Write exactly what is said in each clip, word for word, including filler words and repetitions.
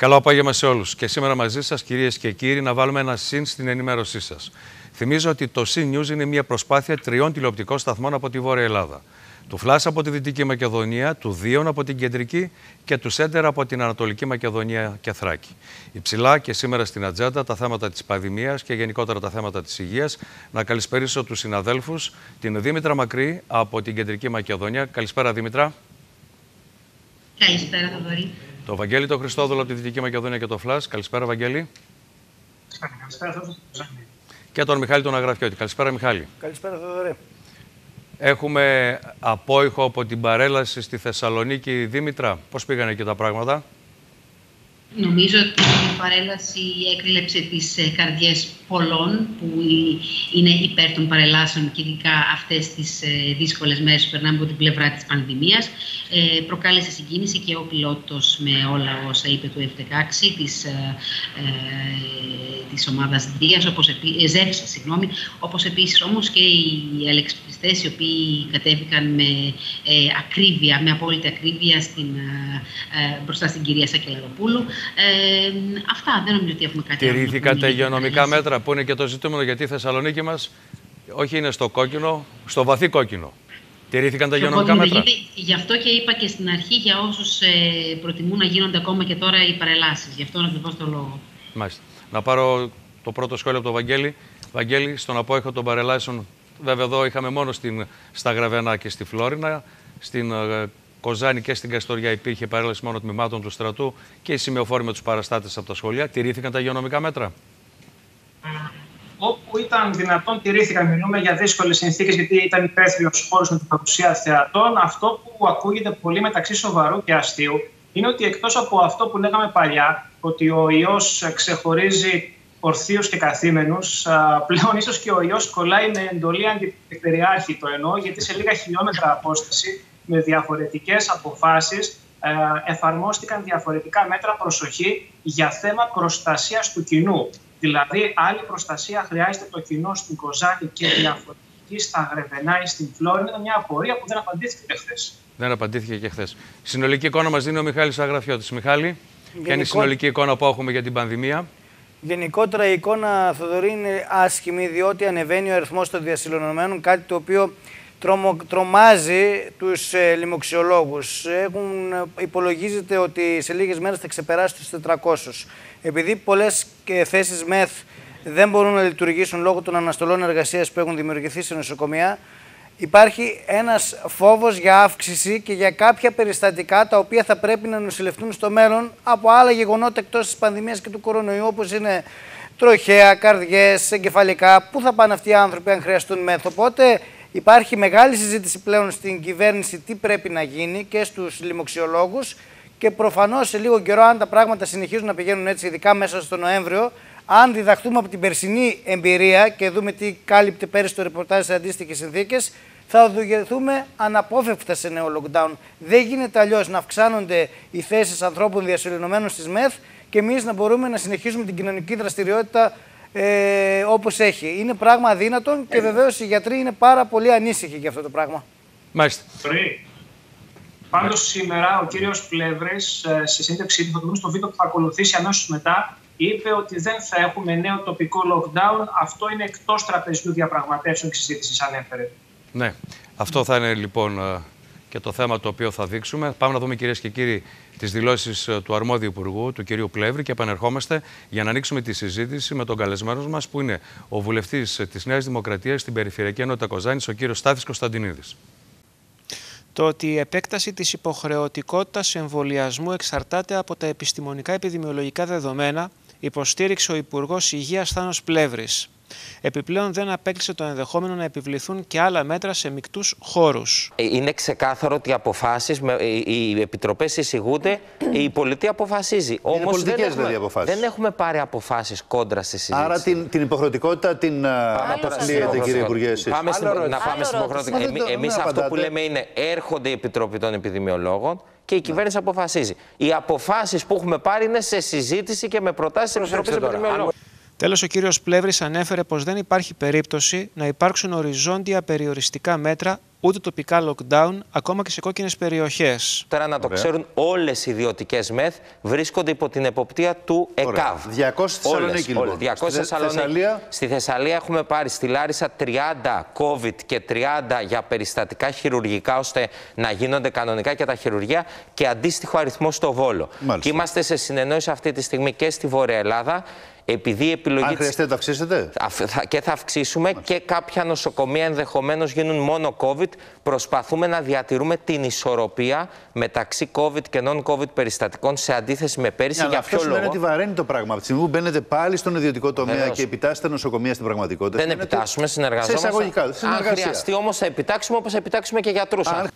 Καλό απόγευμα σε όλους. Και σήμερα μαζί σας, κυρίες και κύριοι, να βάλουμε ένα συν στην ενημέρωσή σας. Θυμίζω ότι το Συν News είναι μια προσπάθεια τριών τηλεοπτικών σταθμών από τη Βόρεια Ελλάδα. Του Φλάς από τη Δυτική Μακεδονία, του Δίων από την Κεντρική και του Σέντερ από την Ανατολική Μακεδονία και Θράκη. Υψηλά και σήμερα στην ατζέντα τα θέματα της πανδημίας και γενικότερα τα θέματα της υγείας. Να καλησπερίσω τους συναδέλφους, την Δήμητρα Μακρύ από την Κεντρική Μακεδονία. Καλησπέρα, Δήμητρα. Καλησπέρα, Θοδωρή. Το Βαγγέλη το Χριστόδουλο από τη Δυτική Μακεδονία και το Φλάς. Καλησπέρα, Βαγγέλη. Καλησπέρα, Θοδωρή. Και τον Μιχάλη τον Αγραφιώτη. Καλησπέρα, Μιχάλη. Καλησπέρα, Θοδωρή. Έχουμε απόϊχο από την παρέλαση στη Θεσσαλονίκη. Δήμητρα, πώς πήγανε εκεί τα πράγματα? Νομίζω ότι η παρέλαση έκλεψε τις καρδιές πολλών που είναι υπέρ των παρελάσεων και ειδικά αυτές τις δύσκολες μέρες που περνάμε από την πλευρά της πανδημίας. Ε, προκάλεσε συγκίνηση και ο πιλότος με όλα όσα είπε του εφ δεκαέξι της, ε, της ομάδας Δίας, όπως επί, Ζεύσα, συγγνώμη, όπως επίσης όμως και οι αλεξιπτιστές οι οποίοι κατέβηκαν με ε, ακρίβεια, με απόλυτη ακρίβεια στην, ε, μπροστά στην κυρία Σακελαροπούλου. Ε, αυτά, δεν νομίζω ότι έχουμε κάτι άλλο. Τηρήθηκαν τα υγειονομικά μέτρα που είναι και το ζητούμενο, γιατί η Θεσσαλονίκη μας όχι είναι στο κόκκινο, στο βαθύ κόκκινο. Τηρήθηκαν τα υγειονομικά μέτρα. Γι' αυτό και είπα και στην αρχή για όσους ε, προτιμούν να γίνονται ακόμα και τώρα οι παρελάσεις. Γι' αυτόν ακριβώς το λόγο. Μάλιστα. Να πάρω το πρώτο σχόλιο από τον Βαγγέλη. Βαγγέλη, στον απόϊχο των παρελάσεων, βέβαια εδώ είχαμε μόνο στην, στα Γραβενά και στη Φλόρινα. Στην ε, Κοζάνη και στην Καστοριά υπήρχε παρέλαση μόνο τμήματων του στρατού και οι σημειοφόροι με τους παραστάτες από τα σχολεία. Τηρήθηκαν τα υγειονομικά μέτρα? Όπου ήταν δυνατόν, τηρήθηκαν. Μιλούμε για δύσκολες συνθήκες, γιατί ήταν υπαίθριος χώρος με την παρουσία θεατών. Αυτό που ακούγεται πολύ μεταξύ σοβαρού και αστείου είναι ότι εκτός από αυτό που λέγαμε παλιά, ότι ο ιός ξεχωρίζει ορθίους και καθήμενους, πλέον ίσως και ο ιός κολλάει με εντολή αντιπεριάρχη, το εννοώ, γιατί σε λίγα χιλιόμετρα απόσταση, με διαφορετικές αποφάσεις, εφαρμόστηκαν διαφορετικά μέτρα, προσοχή, για θέμα προστασίας του κοινού. Δηλαδή, άλλη προστασία χρειάζεται το κοινό στην Κοζάνη και διαφορετική στα Γρεβενά ή στην Φλόρινα. Είναι μια απορία που δεν απαντήθηκε και χθες. Δεν απαντήθηκε και χθες. Συνολική εικόνα μας δίνει ο Μιχάλης Αγραφιώτης. Μιχάλη, ποια είναι η συνολική εικόνα που έχουμε για την πανδημία? Γενικότερα η εικόνα, Θοδωρή, είναι άσχημη, διότι ανεβαίνει ο αριθμός των διασυλλονωμένων, κάτι το οποίο τρομο, τρομάζει τους ε, λοιμοξιολόγους. Έχουν, υπολογίζεται ότι σε λίγες μέρες θα ξεπεράσει τους τετρακόσιους. Επειδή πολλές ε, θέσεις ΜΕΘ δεν μπορούν να λειτουργήσουν λόγω των αναστολών εργασίας που έχουν δημιουργηθεί σε νοσοκομεία, υπάρχει ένας φόβος για αύξηση και για κάποια περιστατικά τα οποία θα πρέπει να νοσηλευτούν στο μέλλον από άλλα γεγονότα εκτός της πανδημίας και του κορονοϊού, όπως είναι τροχαία, καρδιές, εγκεφαλικά. Πού θα πάνε αυτοί οι άνθρωποι αν χρειαστούν ΜΕΘ? Οπότε υπάρχει μεγάλη συζήτηση πλέον στην κυβέρνηση τι πρέπει να γίνει και στους λοιμοξιολόγους και προφανώς σε λίγο καιρό, αν τα πράγματα συνεχίζουν να πηγαίνουν έτσι, ειδικά μέσα στο Νοέμβριο, αν διδαχτούμε από την περσινή εμπειρία και δούμε τι κάλυπτε πέρυσι το ρεπορτάζ σε αντίστοιχες συνθήκες, θα οδηγηθούμε αναπόφευκτα σε νέο lockdown. Δεν γίνεται αλλιώς να αυξάνονται οι θέσεις ανθρώπων διασυλλονωμένων στις ΜΕΘ και εμείς να μπορούμε να συνεχίσουμε την κοινωνική δραστηριότητα ε, όπως έχει. Είναι πράγμα αδύνατον και βεβαίως οι γιατροί είναι πάρα πολύ ανήσυχοι για αυτό το πράγμα. Μάλιστα. Πάντως σήμερα ο κύριος Πλεύρης, σε συνέντευξή του, θα το δούμε στο βίντεο που θα ακολουθήσει αμέσως μετά, είπε ότι δεν θα έχουμε νέο τοπικό lockdown. Αυτό είναι εκτός τραπεζιού διαπραγματεύσεων και συζήτησης, ανέφερε. Ναι, αυτό θα είναι λοιπόν και το θέμα το οποίο θα δείξουμε. Πάμε να δούμε, κυρίες και κύριοι, τις δηλώσεις του αρμόδιου υπουργού, του κυρίου Πλεύρη, και επανερχόμαστε για να ανοίξουμε τη συζήτηση με τον καλεσμένο μας, που είναι ο βουλευτής της Νέας Δημοκρατίας στην Περιφερειακή Ενότητα Κοζάνης, ο κύριος Στάθης Κωνσταντινίδης. Το ότι η επέκταση της υποχρεωτικότητας εμβολιασμού εξαρτάται από τα επιστημονικά επιδημιολογικά δεδομένα, υποστήριξε ο Υπουργός Υγείας Θάνος Πλεύρης. Επιπλέον, δεν απέκλεισε το ενδεχόμενο να επιβληθούν και άλλα μέτρα σε μεικτούς χώρους. Είναι ξεκάθαρο ότι οι αποφάσεις, οι επιτροπές εισηγούνται, η πολιτεία αποφασίζει. Όμως δεν έχουμε, δεν έχουμε πάρει αποφάσεις κόντρα στη συζήτηση. Άρα την, την υποχρεωτικότητα την αποκλείετε, κύριε Υπουργέ, εσείς? Πάμε στην, να πάμε στην υποχρεωτικότητα. Εμείς, εμείς αυτό που λέμε είναι έρχονται οι επιτροποί των επιδημιολόγων και η κυβέρνηση αποφασίζει. Οι αποφάσεις που έχουμε πάρει είναι σε συζήτηση και με προτάσεις της Επιτροπής Επιδημιολόγων. Τέλος, ο κύριος Πλεύρης ανέφερε πως δεν υπάρχει περίπτωση να υπάρξουν οριζόντια περιοριστικά μέτρα ούτε τοπικά lockdown, ακόμα και σε κόκκινες περιοχές. Τώρα να το Ωραία. ξέρουν, όλες οι ιδιωτικές ΜΕΘ βρίσκονται υπό την εποπτεία του ΕΚΑΒ. διακόσια στη Θεσσαλονίκη, λοιπόν. διακόσια στη Θεσσαλονίκη. Στη Θεσσαλία έχουμε πάρει στη Λάρισα τριάντα COVID και τριάντα για περιστατικά χειρουργικά, ώστε να γίνονται κανονικά και τα χειρουργεία, και αντίστοιχο αριθμό στο Βόλο. Μάλιστα. Και είμαστε σε συνεννόηση αυτή τη στιγμή και στη Βόρεια Ελλάδα. Επειδή η επιλογή. Αν χρειαστεί, το αυξήσετε. Και θα αυξήσουμε. Μάλιστα. Και κάποια νοσοκομεία ενδεχομένως γίνουν μόνο COVID. Προσπαθούμε να διατηρούμε την ισορροπία μεταξύ COVID και non-COVID περιστατικών σε αντίθεση με πέρυσι. Για, για ποιο λόγο? Αυτό σημαίνει ότι βαραίνει το πράγμα. Από τη στιγμή που μπαίνετε πάλι στον ιδιωτικό τομέα Βεβαίως. και επιτάσσετε νοσοκομεία στην πραγματικότητα. Δεν επιτάσσουμε, συνεργαζόμαστε. Σε εισαγωγικά. Αν χρειαστεί όμως θα επιτάξουμε, όπως θα επιτάξουμε και γιατρούς. Αν...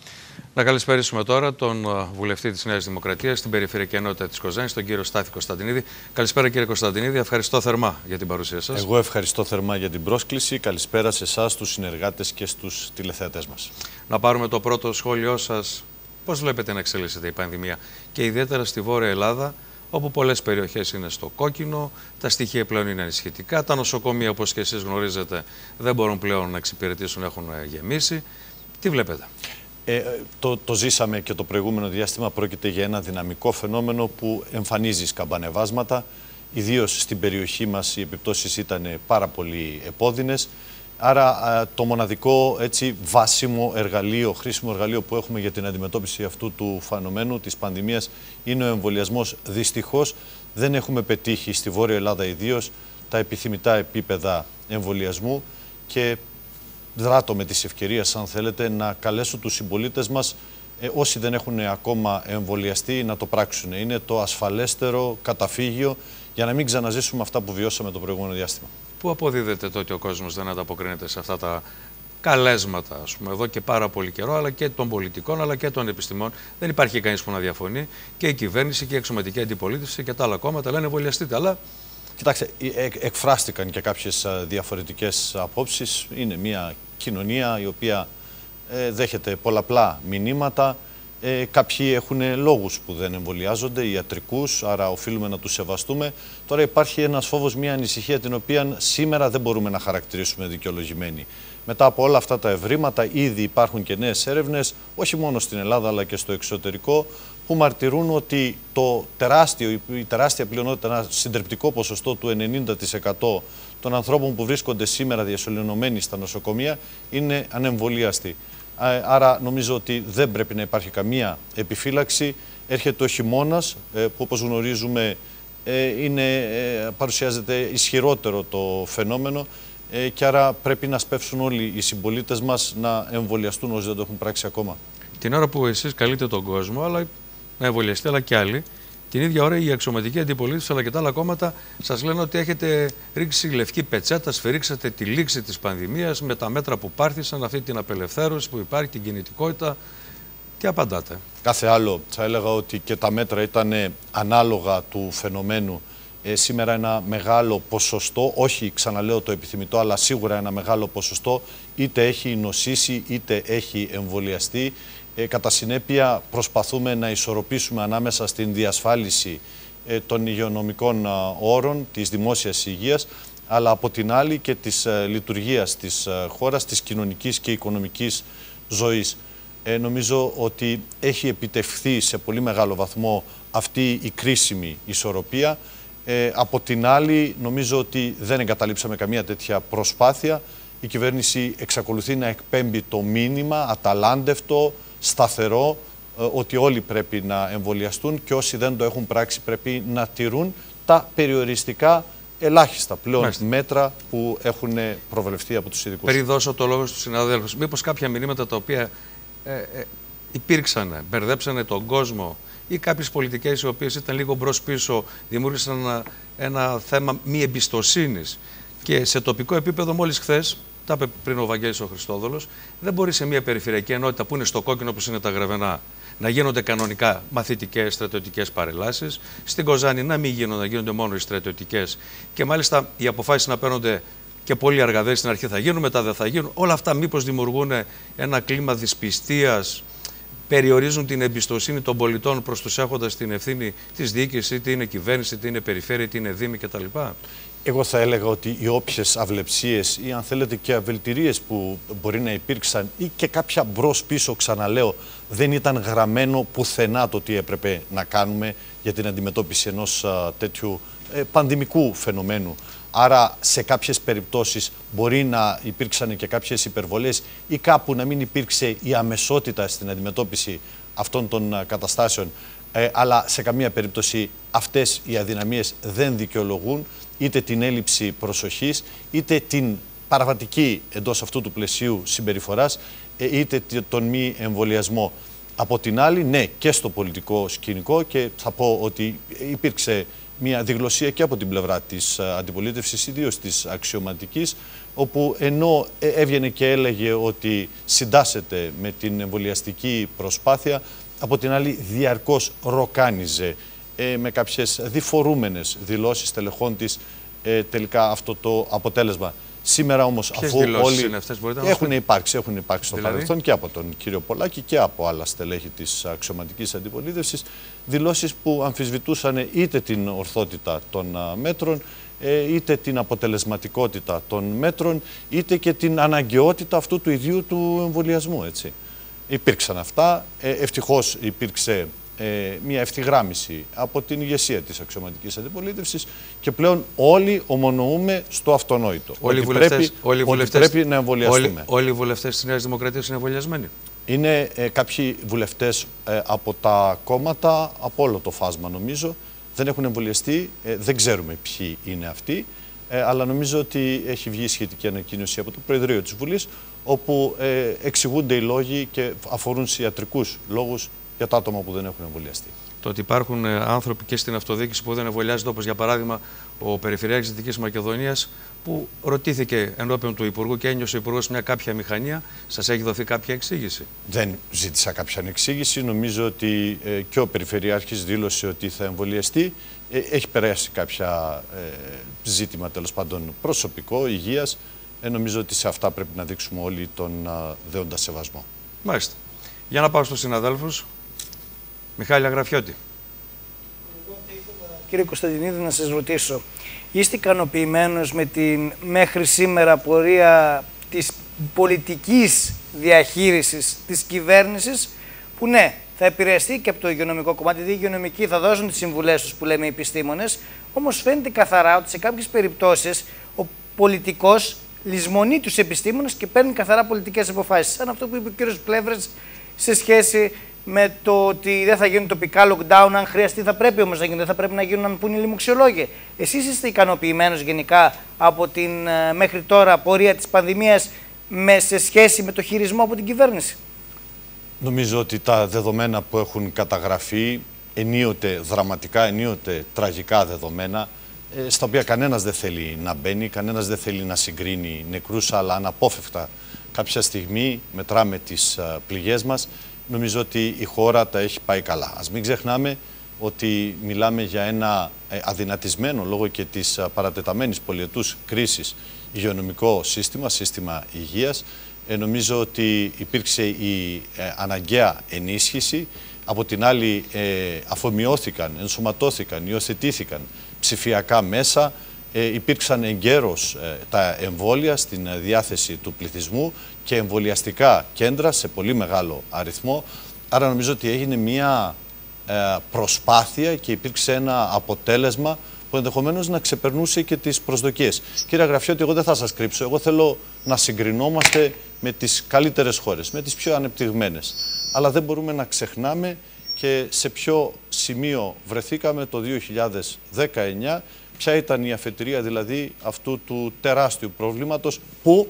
Να καλησπέρισουμε τώρα τον βουλευτή της Νέας Δημοκρατίας στην Περιφερειακή Ενότητα της Κοζάνης, τον κύριο Στάθη Κωνσταντινίδη. Καλησπέρα, κύριε Κωνσταντινίδη. Ευχαριστώ θερμά για την παρουσία σας. Εγώ ευχαριστώ θερμά για την πρόσκληση. Καλησπέρα σε εσάς, στους συνεργάτες και στους τηλεθεατές μας. Να πάρουμε το πρώτο σχόλιο σας. Πώς βλέπετε να εξελίσσεται η πανδημία, και ιδιαίτερα στη Βόρεια Ελλάδα, όπου πολλές περιοχές είναι στο κόκκινο, τα στοιχεία πλέον είναι ανησυχητικά, τα νοσοκομεία, όπως και εσείς γνωρίζετε, δεν μπορούν πλέον να εξυπηρετήσουν, έχουν γεμίσει. Τι βλέπετε? Ε, το, το ζήσαμε και το προηγούμενο διάστημα. Πρόκειται για ένα δυναμικό φαινόμενο που εμφανίζει σκαμπανεβάσματα. Ιδίως στην περιοχή μας οι επιπτώσεις ήταν πάρα πολύ επώδυνες. Άρα το μοναδικό έτσι, βάσιμο εργαλείο, χρήσιμο εργαλείο που έχουμε για την αντιμετώπιση αυτού του φαινομένου της πανδημίας είναι ο εμβολιασμός. Δυστυχώς δεν έχουμε πετύχει στη Βόρεια Ελλάδα ιδίως τα επιθυμητά επίπεδα εμβολιασμού, και δράτω με τις ευκαιρίες, αν θέλετε, να καλέσω τους συμπολίτες μας, ε, όσοι δεν έχουν ακόμα εμβολιαστεί, να το πράξουν. Είναι το ασφαλέστερο καταφύγιο για να μην ξαναζήσουμε αυτά που βιώσαμε το προηγούμενο διάστημα. Πού αποδίδεται το ότι ο κόσμος δεν ανταποκρίνεται σε αυτά τα καλέσματα, ας πούμε, εδώ και πάρα πολύ καιρό, αλλά και των πολιτικών αλλά και των επιστημών? Δεν υπάρχει κανείς που να διαφωνεί. Και η κυβέρνηση και η εξωματική αντιπολίτευση και τα άλλα κόμματα λένε εμβολιαστείτε. Αλλά κοιτάξτε, εκφράστηκαν και κάποιες διαφορετικές απόψεις. Είναι μια κοινωνία η οποία ε, δέχεται πολλαπλά μηνύματα. Ε, κάποιοι έχουν λόγους που δεν εμβολιάζονται, ιατρικούς, άρα οφείλουμε να τους σεβαστούμε. Τώρα υπάρχει ένας φόβος, μια ανησυχία, την οποία σήμερα δεν μπορούμε να χαρακτηρίσουμε δικαιολογημένη. Μετά από όλα αυτά τα ευρήματα, ήδη υπάρχουν και νέες έρευνες, όχι μόνο στην Ελλάδα αλλά και στο εξωτερικό, που μαρτυρούν ότι το τεράστιο, η τεράστια πλειονότητα, ένα συντριπτικό ποσοστό του ενενήντα τοις εκατό των ανθρώπων που βρίσκονται σήμερα διασωληνωμένοι στα νοσοκομεία είναι ανεμβολίαστοι. Άρα νομίζω ότι δεν πρέπει να υπάρχει καμία επιφύλαξη. Έρχεται ο χειμώνας, που όπως γνωρίζουμε είναι, παρουσιάζεται ισχυρότερο το φαινόμενο, και άρα πρέπει να σπεύσουν όλοι οι συμπολίτες μας να εμβολιαστούν όσοι δεν το έχουν πράξει ακόμα. Την ώρα που εσείς καλείτε τον κόσμο, αλλά να εμβολιαστεί, αλλά και άλλοι, την ίδια ώρα η αξιωματική αντιπολίτευση αλλά και τα άλλα κόμματα σας λένε ότι έχετε ρίξει λευκή πετσέτα, σφυρίξατε τη λήξη της πανδημίας με τα μέτρα που πάρθησαν, αυτή την απελευθέρωση που υπάρχει, την κινητικότητα. Τι απαντάτε? Κάθε άλλο. Θα έλεγα ότι και τα μέτρα ήταν ανάλογα του φαινομένου. Ε, σήμερα ένα μεγάλο ποσοστό, όχι ξαναλέω το επιθυμητό, αλλά σίγουρα ένα μεγάλο ποσοστό είτε έχει νοσήσει είτε έχει εμβολιαστεί. Ε, κατά συνέπεια προσπαθούμε να ισορροπήσουμε ανάμεσα στην διασφάλιση ε, των υγειονομικών α, όρων της δημόσιας υγείας, αλλά από την άλλη και της ε, λειτουργίας της ε, χώρας, της κοινωνικής και οικονομικής ζωής. Ε, νομίζω ότι έχει επιτευχθεί σε πολύ μεγάλο βαθμό αυτή η κρίσιμη ισορροπία. Ε, από την άλλη, νομίζω ότι δεν εγκαταλείψαμε καμία τέτοια προσπάθεια. Η κυβέρνηση εξακολουθεί να εκπέμπει το μήνυμα αταλάντευτο, σταθερό, ε, ότι όλοι πρέπει να εμβολιαστούν, και όσοι δεν το έχουν πράξει πρέπει να τηρούν τα περιοριστικά ελάχιστα πλέον Μάλιστα. μέτρα που έχουν προβλεφθεί από τους ειδικούς. Πριν δώσω το λόγο στους συναδέλφους, μήπως κάποια μηνύματα τα οποία ε, ε, υπήρξαν, μπερδέψανε τον κόσμο, ή κάποιες πολιτικές οι οποίες ήταν λίγο μπρος-πίσω, δημιούργησαν ένα, ένα θέμα μη εμπιστοσύνης, και σε τοπικό επίπεδο, μόλις χθες, τα είπε πριν ο Βαγγέλης ο Χριστόδουλος, δεν μπορεί σε μια περιφερειακή ενότητα που είναι στο κόκκινο, όπως είναι τα Γρεβενά, να γίνονται κανονικά μαθητικές, στρατιωτικές παρελάσεις. Στην Κοζάνη να μην γίνονται, να γίνονται μόνο οι στρατιωτικές, και μάλιστα οι αποφάσεις να παίρνονται και πολύ αργά. Δηλαδή στην αρχή θα γίνουν, μετά δεν θα γίνουν. Όλα αυτά μήπως δημιουργούν ένα κλίμα δυσπιστίας, περιορίζουν την εμπιστοσύνη των πολιτών προς τους έχοντας την ευθύνη της διοίκησης, είτε είναι κυβέρνηση, είτε είναι περιφέρεια, είτε είναι δήμοι κτλ? Εγώ θα έλεγα ότι οι όποιες αυλεψίες ή αν θέλετε και αβελτηρίες που μπορεί να υπήρξαν ή και κάποια μπρος-πίσω, ξαναλέω, δεν ήταν γραμμένο πουθενά το τι έπρεπε να κάνουμε για την αντιμετώπιση ενός α, τέτοιου ε, πανδημικού φαινομένου. Άρα σε κάποιες περιπτώσεις μπορεί να υπήρξαν και κάποιες υπερβολές ή κάπου να μην υπήρξε η αμεσότητα στην αντιμετώπιση αυτών των α, καταστάσεων. Ε, αλλά σε καμία περίπτωση αυτές οι αδυναμίες δεν δικαιολογούν είτε την έλλειψη προσοχής, είτε την παραβατική εντός αυτού του πλαισίου συμπεριφοράς, είτε τον μη εμβολιασμό. Από την άλλη, ναι, και στο πολιτικό σκηνικό, και θα πω ότι υπήρξε μια διγλωσία και από την πλευρά της αντιπολίτευσης, ιδίως της αξιωματικής, όπου ενώ έβγαινε και έλεγε ότι συντάσσεται με την εμβολιαστική προσπάθεια, από την άλλη διαρκώς ροκάνιζε ε, με κάποιες διφορούμενες δηλώσεις τελεχών της ε, τελικά αυτό το αποτέλεσμα. Σήμερα όμως, ποιες αφού όλοι είναι αυτές, έχουν υπάρξει, έχουν υπάρξει στο δηλαδή? παρελθόν και από τον κύριο Πολάκη και από άλλα στελέχη της αξιωματικής αντιπολίτευσης, δηλώσεις που αμφισβητούσαν είτε την ορθότητα των α, μέτρων, ε, είτε την αποτελεσματικότητα των μέτρων, είτε και την αναγκαιότητα αυτού του ιδίου του εμβολιασμού, έτσι. Υπήρξαν αυτά, ε, ευτυχώς υπήρξε ε, μια ευθυγράμμιση από την ηγεσία της αξιωματικής αντιπολίτευσης και πλέον όλοι ομονοούμε στο αυτονόητο. Όλοι οι βουλευτές, βουλευτές, όλοι ότι βουλευτές, πρέπει να εμβολιαστούμε. Όλοι, όλοι οι βουλευτές της Νέας Δημοκρατίας είναι εμβολιασμένοι. Είναι ε, κάποιοι βουλευτές ε, από τα κόμματα, από όλο το φάσμα νομίζω, δεν έχουν εμβολιαστεί, ε, δεν ξέρουμε ποιοι είναι αυτοί, ε, αλλά νομίζω ότι έχει βγει σχετική ανακοίνωση από το Προεδρείο της Βουλής, όπου ε, εξηγούνται οι λόγοι και αφορούν σε ιατρικούς λόγους για τα άτομα που δεν έχουν εμβολιαστεί. Το ότι υπάρχουν ε, άνθρωποι και στην αυτοδιοίκηση που δεν εμβολιάζονται, όπως για παράδειγμα ο Περιφερειάρχης της Δυτικής Μακεδονίας, που ρωτήθηκε ενώπιον του Υπουργού και ένιωσε ο Υπουργός μια κάποια μηχανία, σας έχει δοθεί κάποια εξήγηση? Δεν ζήτησα κάποια εξήγηση. Νομίζω ότι ε, και ο Περιφερειάρχης δήλωσε ότι θα εμβολιαστεί. Ε, έχει περάσει κάποια ε, ζήτημα τέλος πάντων προσωπικό, υγείας. Ε, νομίζω ότι σε αυτά πρέπει να δείξουμε όλοι τον α, δέοντα σεβασμό. Μάλιστα. Για να πάω στους συναδέλφους. Μιχάλη Αγραφιώτη. Κύριε Κωνσταντινίδη, να σας ρωτήσω, είστε ικανοποιημένος με την μέχρι σήμερα πορεία της πολιτικής διαχείρισης της κυβέρνησης, που ναι, θα επηρεαστεί και από το υγειονομικό κομμάτι, οι υγειονομικοί θα δώσουν τις συμβουλές τους που λέμε οι επιστήμονες, όμως φαίνεται καθαρά ότι σε κάποιες περιπτώσεις ο πολιτικός λησμονεί τους επιστήμονες και παίρνει καθαρά πολιτικές αποφάσεις. Σαν αυτό που είπε ο κύριος Πλεύρης σε σχέση με το ότι δεν θα γίνουν τοπικά lockdown, αν χρειαστεί θα πρέπει όμως να γίνουν, δεν θα πρέπει να γίνουν, να πούν οι λοιμοξιολόγοι. Εσείς είστε ικανοποιημένος γενικά από την μέχρι τώρα πορεία της πανδημίας με, σε σχέση με το χειρισμό από την κυβέρνηση? Νομίζω ότι τα δεδομένα που έχουν καταγραφεί, ενίοτε δραματικά, ενίοτε τραγικά δεδομένα, στα οποία κανένας δεν θέλει να μπαίνει, κανένας δεν θέλει να συγκρίνει νεκρούς, αλλά αναπόφευκτα κάποια στιγμή μετράμε τις πληγές μας. Νομίζω ότι η χώρα τα έχει πάει καλά. Ας μην ξεχνάμε ότι μιλάμε για ένα αδυνατισμένο λόγω και της παρατεταμένης πολυετούς κρίσης υγειονομικό σύστημα, σύστημα υγείας. Ε, νομίζω ότι υπήρξε η ε, αναγκαία ενίσχυση. Από την άλλη ε, αφομοιώθηκαν, ενσωματώθηκαν, υιοθετήθηκαν ψηφιακά μέσα. Ε, υπήρξαν εγκαίρως ε, τα εμβόλια στην ε, διάθεση του πληθυσμού και εμβολιαστικά κέντρα σε πολύ μεγάλο αριθμό. Άρα νομίζω ότι έγινε μια ε, προσπάθεια και υπήρξε ένα αποτέλεσμα που ενδεχομένως να ξεπερνούσε και τις προσδοκίες. Κύριε Αγραφιώτη, εγώ δεν θα σας κρύψω. Εγώ θέλω να συγκρινόμαστε με τις καλύτερες χώρες, με τις πιο ανεπτυγμένες. Αλλά δεν μπορούμε να ξεχνάμε και σε ποιο σημείο βρεθήκαμε το δύο χιλιάδες δεκαεννιά, ποια ήταν η αφετηρία δηλαδή αυτού του τεράστιου προβλήματος που,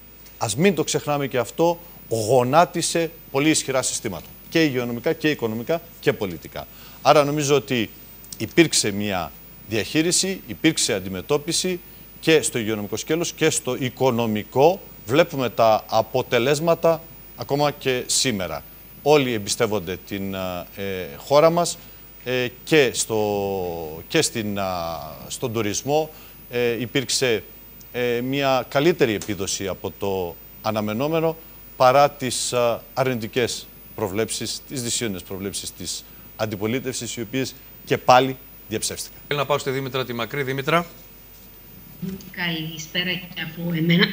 ας μην το ξεχνάμε και αυτό, γονάτισε πολύ ισχυρά συστήματα. Και υγειονομικά και οικονομικά και πολιτικά. Άρα νομίζω ότι υπήρξε μια διαχείριση, υπήρξε αντιμετώπιση και στο υγειονομικό σκέλος και στο οικονομικό. Βλέπουμε τα αποτελέσματα ακόμα και σήμερα. Όλοι εμπιστεύονται την ε, χώρα μας ε, και, στο, και στην, α, στον τουρισμό. Ε, υπήρξε ε, μια καλύτερη επίδοση από το αναμενόμενο παρά τις α, αρνητικές προβλέψεις, τις δυσίωνες προβλέψεις της αντιπολίτευσης, οι οποίες και πάλι διαψεύστηκαν. Θέλω να πάω στη Δήμητρα τη Μακρύ. Δήμητρα. Καλησπέρα και από εμένα.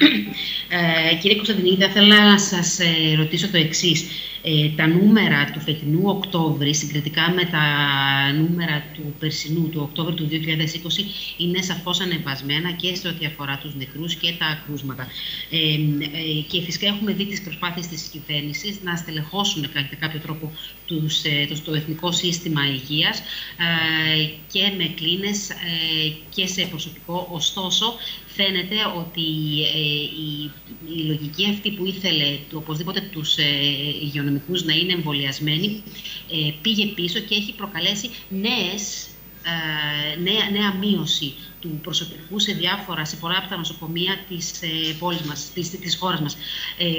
Ε, κύριε Κωνσταντινίδη, θα ήθελα να σας ε, ρωτήσω το εξής. Ε, τα νούμερα του φετινού Οκτώβρη, συγκριτικά με τα νούμερα του περσινού, του Οκτώβρη του δύο χιλιάδες είκοσι, είναι σαφώς ανεβασμένα και σε ό,τι αφορά τους νεκρούς και τα κρούσματα. Ε, ε, και φυσικά έχουμε δει τις προσπάθειες της κυβέρνησης να στελεχώσουν κατά κάποιο τρόπο τους, ε, το, το Εθνικό Σύστημα Υγείας ε, και με κλίνες ε, και σε προσωπικό. Ωστόσο, φαίνεται ότι ε, η, η λογική αυτή που ήθελε το, οπωσδήποτε τους ε, υγειονομικούς να είναι εμβολιασμένοι ε, πήγε πίσω και έχει προκαλέσει νέες, ε, νέα, νέα μείωση του προσωπικού σε διάφορα, σε πολλά από τα νοσοκομεία της ε, πόλης μας, της, της χώρας μας. Ε,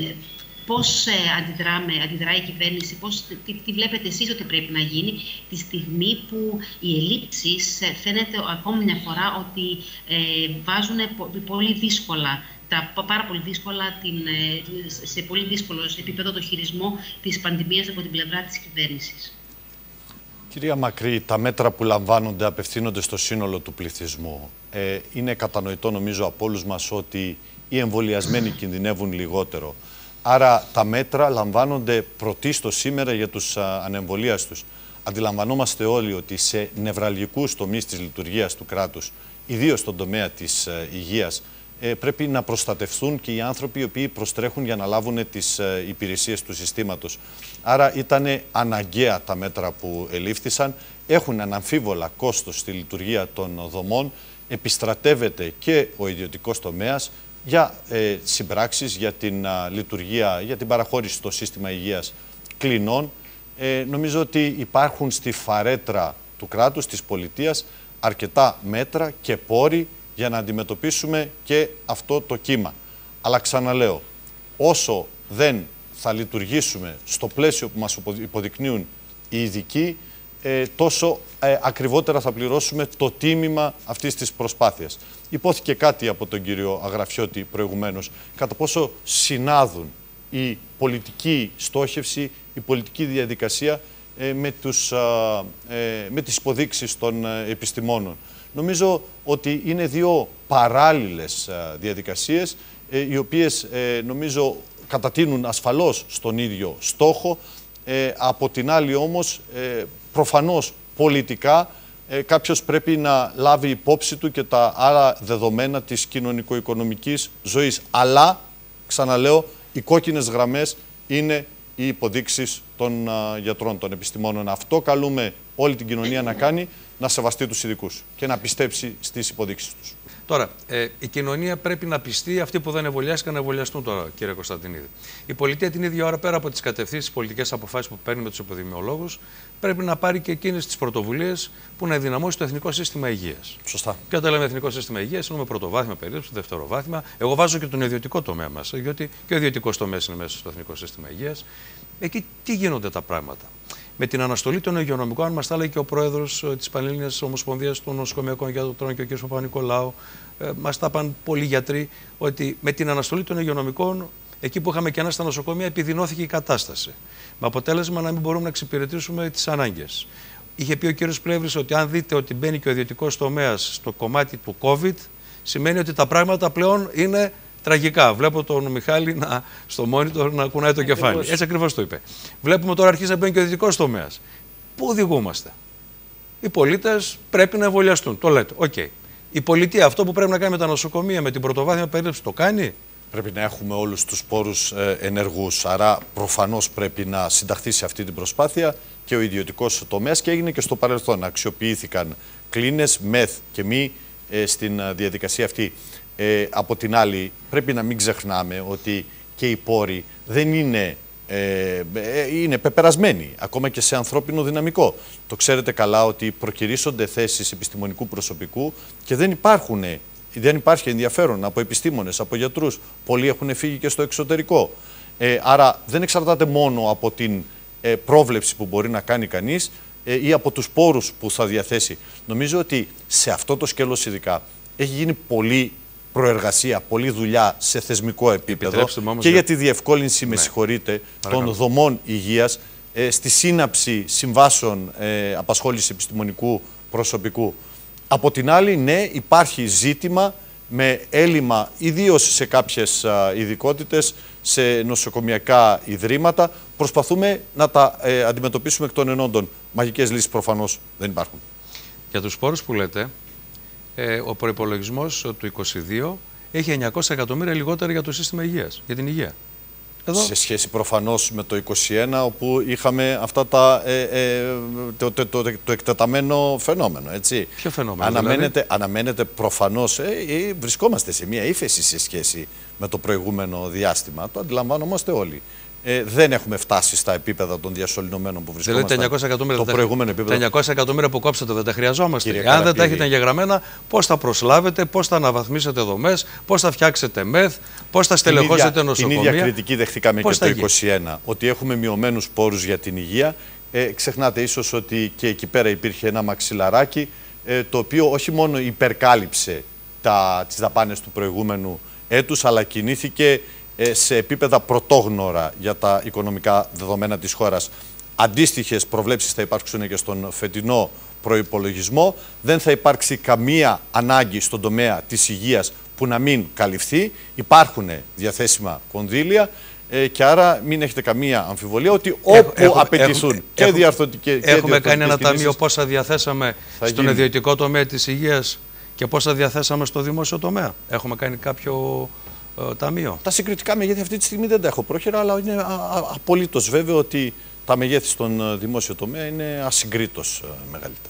Πώς ε, αντιδράμε, αντιδράει η κυβέρνηση, πώς, τι, τι βλέπετε εσείς ότι πρέπει να γίνει τη στιγμή που οι ελλείψεις ε, φαίνεται ακόμη μια φορά ότι ε, βάζουν πο, πολύ δύσκολα, τα, πάρα πολύ δύσκολα την, ε, σε πολύ δύσκολο επίπεδο το χειρισμό της πανδημίας από την πλευρά της κυβέρνησης. Κυρία Μακρύ, τα μέτρα που λαμβάνονται απευθύνονται στο σύνολο του πληθυσμού. Ε, είναι κατανοητό νομίζω από όλους μας ότι οι εμβολιασμένοι κινδυνεύουν λιγότερο. Άρα τα μέτρα λαμβάνονται πρωτίστως σήμερα για τους ανεμβολίαστους. Αντιλαμβανόμαστε όλοι ότι σε νευραλγικούς τομείς της λειτουργίας του κράτους, ιδίως στον τομέα της υγείας, πρέπει να προστατευτούν και οι άνθρωποι οι οποίοι προστρέχουν για να λάβουν τις υπηρεσίες του συστήματος. Άρα ήταν αναγκαία τα μέτρα που ελήφθησαν, έχουν αναμφίβολα κόστος στη λειτουργία των δομών, επιστρατεύεται και ο ιδιωτικός τομέας για ε, συμπράξεις, για την α, λειτουργία, για την παραχώρηση στο σύστημα υγείας κλινών. Ε, νομίζω ότι υπάρχουν στη φαρέτρα του κράτους, της πολιτείας, αρκετά μέτρα και πόροι για να αντιμετωπίσουμε και αυτό το κύμα. Αλλά ξαναλέω, όσο δεν θα λειτουργήσουμε στο πλαίσιο που μας υποδεικνύουν οι ειδικοί, ε, τόσο ε, ακριβότερα θα πληρώσουμε το τίμημα αυτής της προσπάθειας. Υπόθηκε κάτι από τον κύριο Αγραφιώτη προηγουμένως, κατά πόσο συνάδουν η πολιτική στόχευση, η πολιτική διαδικασία ε, με, τους, α, ε, με τις υποδείξεις των ε, επιστημόνων. Νομίζω ότι είναι δύο παράλληλες α, διαδικασίες, ε, οι οποίες ε, νομίζω κατατείνουν ασφαλώς στον ίδιο στόχο. Ε, από την άλλη όμως, ε, προφανώς πολιτικά, ε, κάποιος πρέπει να λάβει υπόψη του και τα άλλα δεδομένα της κοινωνικο-οικονομικής ζωής. Αλλά, ξαναλέω, οι κόκκινες γραμμές είναι οι υποδείξεις των α, γιατρών, των επιστημόνων. Αυτό καλούμε όλη την κοινωνία να κάνει, να σεβαστεί τους ειδικούς και να πιστέψει στις υποδείξεις τους. Τώρα, ε, η κοινωνία πρέπει να πιστεί, αυτοί που δεν εμβολιάστηκαν να εμβολιαστούν τώρα, κύριε Κωνσταντινίδη. Η πολιτεία την ίδια ώρα, πέρα από τις κατευθύνσεις, πολιτικές αποφάσεις που παίρνει με τους επιδημιολόγους, πρέπει να πάρει και εκείνες τις πρωτοβουλίες που να ενδυναμώσει το Εθνικό Σύστημα Υγείας. Σωστά. Και όταν λέμε Εθνικό Σύστημα Υγείας, εννοούμε πρωτοβάθμια περίπτωση, δευτεροβάθμια. Εγώ βάζω και τον ιδιωτικό τομέα μας, γιατί και ο ιδιωτικός τομέας είναι μέσα στο Εθνικό Σύστημα Υγείας. Εκεί τι γίνονται τα πράγματα. Με την αναστολή των υγειονομικών, αν μας τα λέει και ο πρόεδρος της Πανελλήνιας Ομοσπονδίας των Νοσοκομειακών Γιατρών και ο κ. Παπα-Νικολάου, ε, μας τα είπαν πολλοί γιατροί, ότι με την αναστολή των υγειονομικών, εκεί που είχαμε κενά στα νοσοκομεία, επιδεινώθηκε η κατάσταση. Με αποτέλεσμα να μην μπορούμε να εξυπηρετήσουμε τις ανάγκες. Είχε πει ο κ. Πλεύρης ότι αν δείτε ότι μπαίνει και ο ιδιωτικός τομέας στο κομμάτι του COVID, σημαίνει ότι τα πράγματα πλέον είναι τραγικά. Βλέπω τον Μιχάλη να, στο monitor να κουνάει το κεφάλι. Ακριβώς. Έτσι ακριβώς το είπε. Βλέπουμε τώρα αρχίζει να μπαίνει και ο ιδιωτικός τομέας. Πού οδηγούμαστε? Οι πολίτες πρέπει να εμβολιαστούν. Το λέτε. Οκ. Okay. Η πολιτεία αυτό που πρέπει να κάνει με τα νοσοκομεία, με την πρωτοβάθμια περίθαλψη, το κάνει? Πρέπει να έχουμε όλους τους πόρους ε, ενεργούς. Άρα προφανώς πρέπει να συνταχθεί σε αυτή την προσπάθεια και ο ιδιωτικός τομέας, και έγινε και στο παρελθόν. Αξιοποιήθηκαν κλίνες, μεθ και μη ε, στην διαδικασία αυτή. Ε, από την άλλη, πρέπει να μην ξεχνάμε ότι και οι πόροι δεν είναι, ε, είναι πεπερασμένοι, ακόμα και σε ανθρώπινο δυναμικό. Το ξέρετε καλά ότι προκυρήσονται θέσεις επιστημονικού προσωπικού και δεν υπάρχουν, δεν υπάρχει ενδιαφέρον από επιστήμονες, από γιατρούς. Πολλοί έχουν φύγει και στο εξωτερικό. Ε, άρα δεν εξαρτάται μόνο από την ε, πρόβλεψη που μπορεί να κάνει κανείς ε, ή από τους πόρους που θα διαθέσει. Νομίζω ότι σε αυτό το σκέλος ειδικά έχει γίνει πολύ προεργασία, πολλή δουλειά σε θεσμικό επίπεδο και για τη διευκόλυνση, ναι, με συγχωρείτε, των δομών υγείας ε, στη σύναψη συμβάσεων ε, απασχόλησης επιστημονικού προσωπικού. Από την άλλη, ναι, υπάρχει ζήτημα με έλλειμμα, ιδίως σε κάποιες ειδικότητες, σε νοσοκομιακά ιδρύματα. Προσπαθούμε να τα ε, αντιμετωπίσουμε εκ των ενόντων. Μαγικές λύσεις προφανώς δεν υπάρχουν. Για τους πόρους που λέτε, ε, ο προϋπολογισμός του είκοσι δύο έχει εννιακόσια εκατομμύρια λιγότερα για το σύστημα υγείας, για την υγεία. Εδώ. Σε σχέση προφανώς με το είκοσι ένα, όπου είχαμε αυτά τα, ε, ε, το, το, το, το εκτεταμένο φαινόμενο, έτσι. Ποιο φαινόμενο, αναμένεται, δηλαδή? Αναμένεται προφανώς, ε, ε, βρισκόμαστε σε μια ύφεση σε σχέση με το προηγούμενο διάστημα. Το αντιλαμβανόμαστε όλοι. Ε, δεν έχουμε φτάσει στα επίπεδα των διασωληνωμένων που βρισκόμαστε. Δηλαδή τα εννιακόσια εκατομμύρια, το προηγούμενο επίπεδο. Τα εννιακόσια εκατομμύρια που κόψατε δεν τα χρειαζόμαστε. Κύριε Αν δεν τα έχετε εγγεγραμμένα, πώς θα προσλάβετε, πώς θα αναβαθμίσετε δομές, πώς θα φτιάξετε ΜΕΘ, πώς θα στελεχώσετε νοσοκομεία. Την ίδια κριτική δεχτήκαμε πώς και το είκοσι ένα, ότι έχουμε μειωμένους πόρους για την υγεία. Ε, ξεχνάτε ίσως ότι και εκεί πέρα υπήρχε ένα μαξιλαράκι, ε, το οποίο όχι μόνο υπερκάλυψε τα, τις δαπάνες του προηγούμενου έτους, αλλά κινήθηκε σε επίπεδα πρωτόγνωρα για τα οικονομικά δεδομένα της χώρας. Αντίστοιχες προβλέψεις θα υπάρξουν και στον φετινό προϋπολογισμό. Δεν θα υπάρξει καμία ανάγκη στον τομέα της υγείας που να μην καλυφθεί. Υπάρχουν διαθέσιμα κονδύλια ε, και άρα μην έχετε καμία αμφιβολία ότι όπου έχουμε, απαιτηθούν έχουμε, και διαρθρωτικές και Έχουμε κάνει ένα ταμείο πόσα διαθέσαμε στον γίνει. ιδιωτικό τομέα της υγείας και πόσα διαθέσαμε στο δημόσιο τομέα. Έχουμε κάνει κάποιο ταμείο. Τα συγκριτικά μεγέθη αυτή τη στιγμή δεν τα έχω πρόχειρα, αλλά είναι απολύτως βέβαιο ότι τα μεγέθη στον δημόσιο τομέα είναι ασυγκρίτως μεγαλύτερα.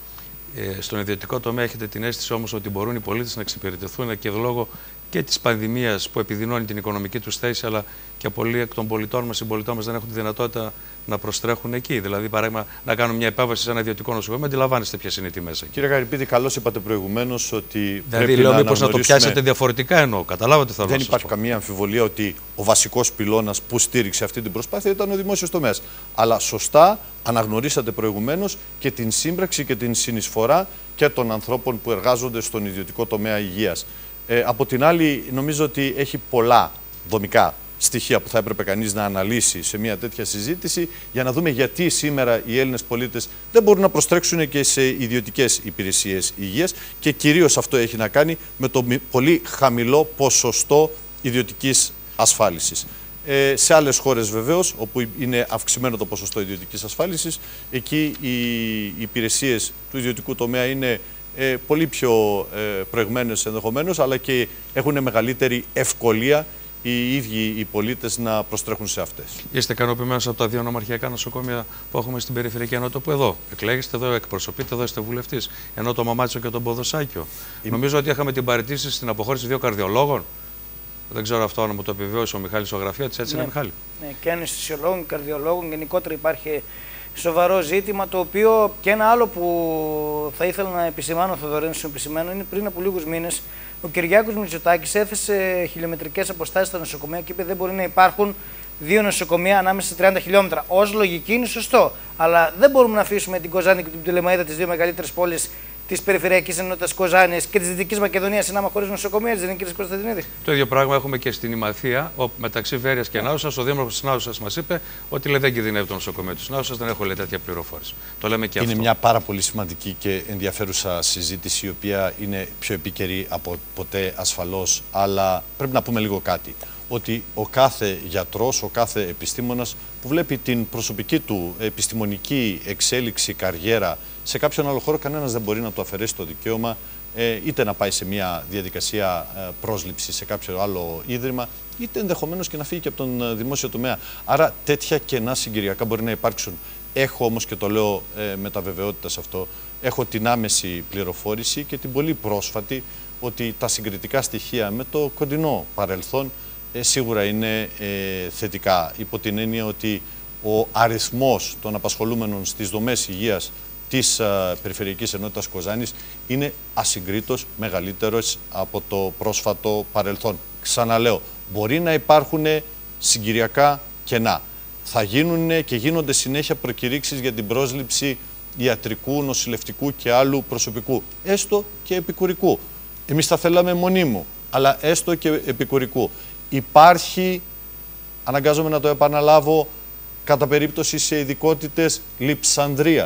Ε, στον ιδιωτικό τομέα έχετε την αίσθηση όμως ότι μπορούν οι πολίτες να εξυπηρετηθούν και λόγω και της πανδημίας που επιδεινώνει την οικονομική τους θέση, αλλά και πολλοί εκ των πολιτών μας, συμπολιτών μας δεν έχουν τη δυνατότητα να προστρέχουν εκεί. Δηλαδή, παράδειγμα, να κάνουν μια επέμβαση σε ένα ιδιωτικό νοσοκομείο, αντιλαμβάνεστε ποιες είναι οι τιμές εκεί. Κύριε Γαριπίδη, καλώς είπατε προηγουμένως ότι. Δηλαδή, λέω μήπως να το πιάσετε διαφορετικά εννοώ. Καταλάβατε θα Δεν υπάρχει καμία αμφιβολία ότι ο βασικός πυλώνας που στήριξε αυτή την προσπάθεια ήταν ο δημόσιος τομέας. Αλλά σωστά αναγνωρίσατε προηγουμένως και την σύμπραξη και την συνεισφορά και των ανθρώπων που εργάζονται στον ιδιωτικό τομέα υγείας. Ε, από την άλλη, νομίζω ότι έχει πολλά δομικά στοιχεία που θα έπρεπε κανείς να αναλύσει σε μια τέτοια συζήτηση για να δούμε γιατί σήμερα οι Έλληνες πολίτες δεν μπορούν να προστρέξουν και σε ιδιωτικές υπηρεσίες υγείας και κυρίως αυτό έχει να κάνει με το πολύ χαμηλό ποσοστό ιδιωτικής ασφάλισης. Ε, σε άλλες χώρες βεβαίως, όπου είναι αυξημένο το ποσοστό ιδιωτικής ασφάλισης, εκεί οι υπηρεσίες του ιδιωτικού τομέα είναι ε, πολύ πιο ε, προηγμένες ενδεχομένως, αλλά και έχουν μεγαλύτερη ευκολία οι ίδιοι οι πολίτες να προστρέχουν σε αυτές. Είστε ικανοποιημένος από τα δύο νομαρχιακά νοσοκομεία που έχουμε στην περιφερειακή ενότητα που εδώ εκλέγεστε, εδώ εκπροσωπείτε, εδώ είστε βουλευτής, ενώ το Μαμάτσο και τον Ποδοσάκιο. Η... Νομίζω ότι είχαμε την παραιτήση στην αποχώρηση δύο καρδιολόγων. Δεν ξέρω αυτό να μου το επιβεβαιώσει ο Μιχάλης ο Γραφιώτης, έτσι ναι. είναι Μιχάλη. Ναι, και αναισθησιολόγων, καρδιολόγων, γενικότερα υπάρχει σοβαρό ζήτημα, το οποίο και ένα άλλο που θα ήθελα να επισημάνω, Θοδωρή, να σου επισημάνω, είναι πριν από λίγους μήνες ο Κυριάκος Μητσοτάκης έθεσε χιλιομετρικές αποστάσεις στα νοσοκομεία και είπε δεν μπορεί να υπάρχουν δύο νοσοκομεία ανάμεσα σε τριάντα χιλιόμετρα. Ως λογική είναι σωστό. Αλλά δεν μπορούμε να αφήσουμε την Κοζάνη και την Πτολεμαΐδα, τις δύο μεγαλύτερες πόλεις της περιφερειακής ενότητας Κοζάνης και της Δυτικής Μακεδονίας, συνάμα χωρίς νοσοκομεία, δεν είναι, κύριε Κωνσταντινίδη? Το ίδιο πράγμα έχουμε και στην Ημαθία, μεταξύ Βέρειας και Νάουσας. Ο δήμαρχος της Νάουσας μας είπε ότι λέει, δεν κινδυνεύει το νοσοκομείο της Νάουσας, δεν έχω λέει, τέτοια πληροφόρηση. Το λέμε και είναι αυτό. Είναι μια πάρα πολύ σημαντική και ενδιαφέρουσα συζήτηση, η οποία είναι πιο επίκαιρη από ποτέ ασφαλώς. Αλλά πρέπει να πούμε λίγο κάτι. Ότι ο κάθε γιατρός, ο κάθε επιστήμονας που βλέπει την προσωπική του επιστημονική εξέλιξη, καριέρα σε κάποιον άλλο χώρο, κανένας δεν μπορεί να του αφαιρέσει το δικαίωμα ε, είτε να πάει σε μια διαδικασία ε, πρόσληψη σε κάποιο άλλο ίδρυμα, είτε ενδεχομένως και να φύγει και από τον ε, δημόσιο τομέα. Άρα τέτοια κενά συγκυριακά μπορεί να υπάρξουν. Έχω όμως, και το λέω ε, με τα βεβαιότητα σε αυτό, έχω την άμεση πληροφόρηση και την πολύ πρόσφατη ότι τα συγκριτικά στοιχεία με το κοντινό παρελθόν Ε, σίγουρα είναι ε, θετικά, υπό την έννοια ότι ο αριθμός των απασχολούμενων στις δομές υγείας της ε, Περιφερειακής Ενότητας Κοζάνης είναι ασυγκρίτως μεγαλύτερος από το πρόσφατο παρελθόν. Ξαναλέω, μπορεί να υπάρχουν συγκυριακά κενά. Θα γίνουν και γίνονται συνέχεια προκηρύξεις για την πρόσληψη ιατρικού, νοσηλευτικού και άλλου προσωπικού, έστω και επικουρικού. Εμείς θα θέλαμε μονίμου, αλλά έστω και επικουρικού. Υπάρχει, αναγκάζομαι να το επαναλάβω, κατά περίπτωση σε ειδικότητες λειψανδρία.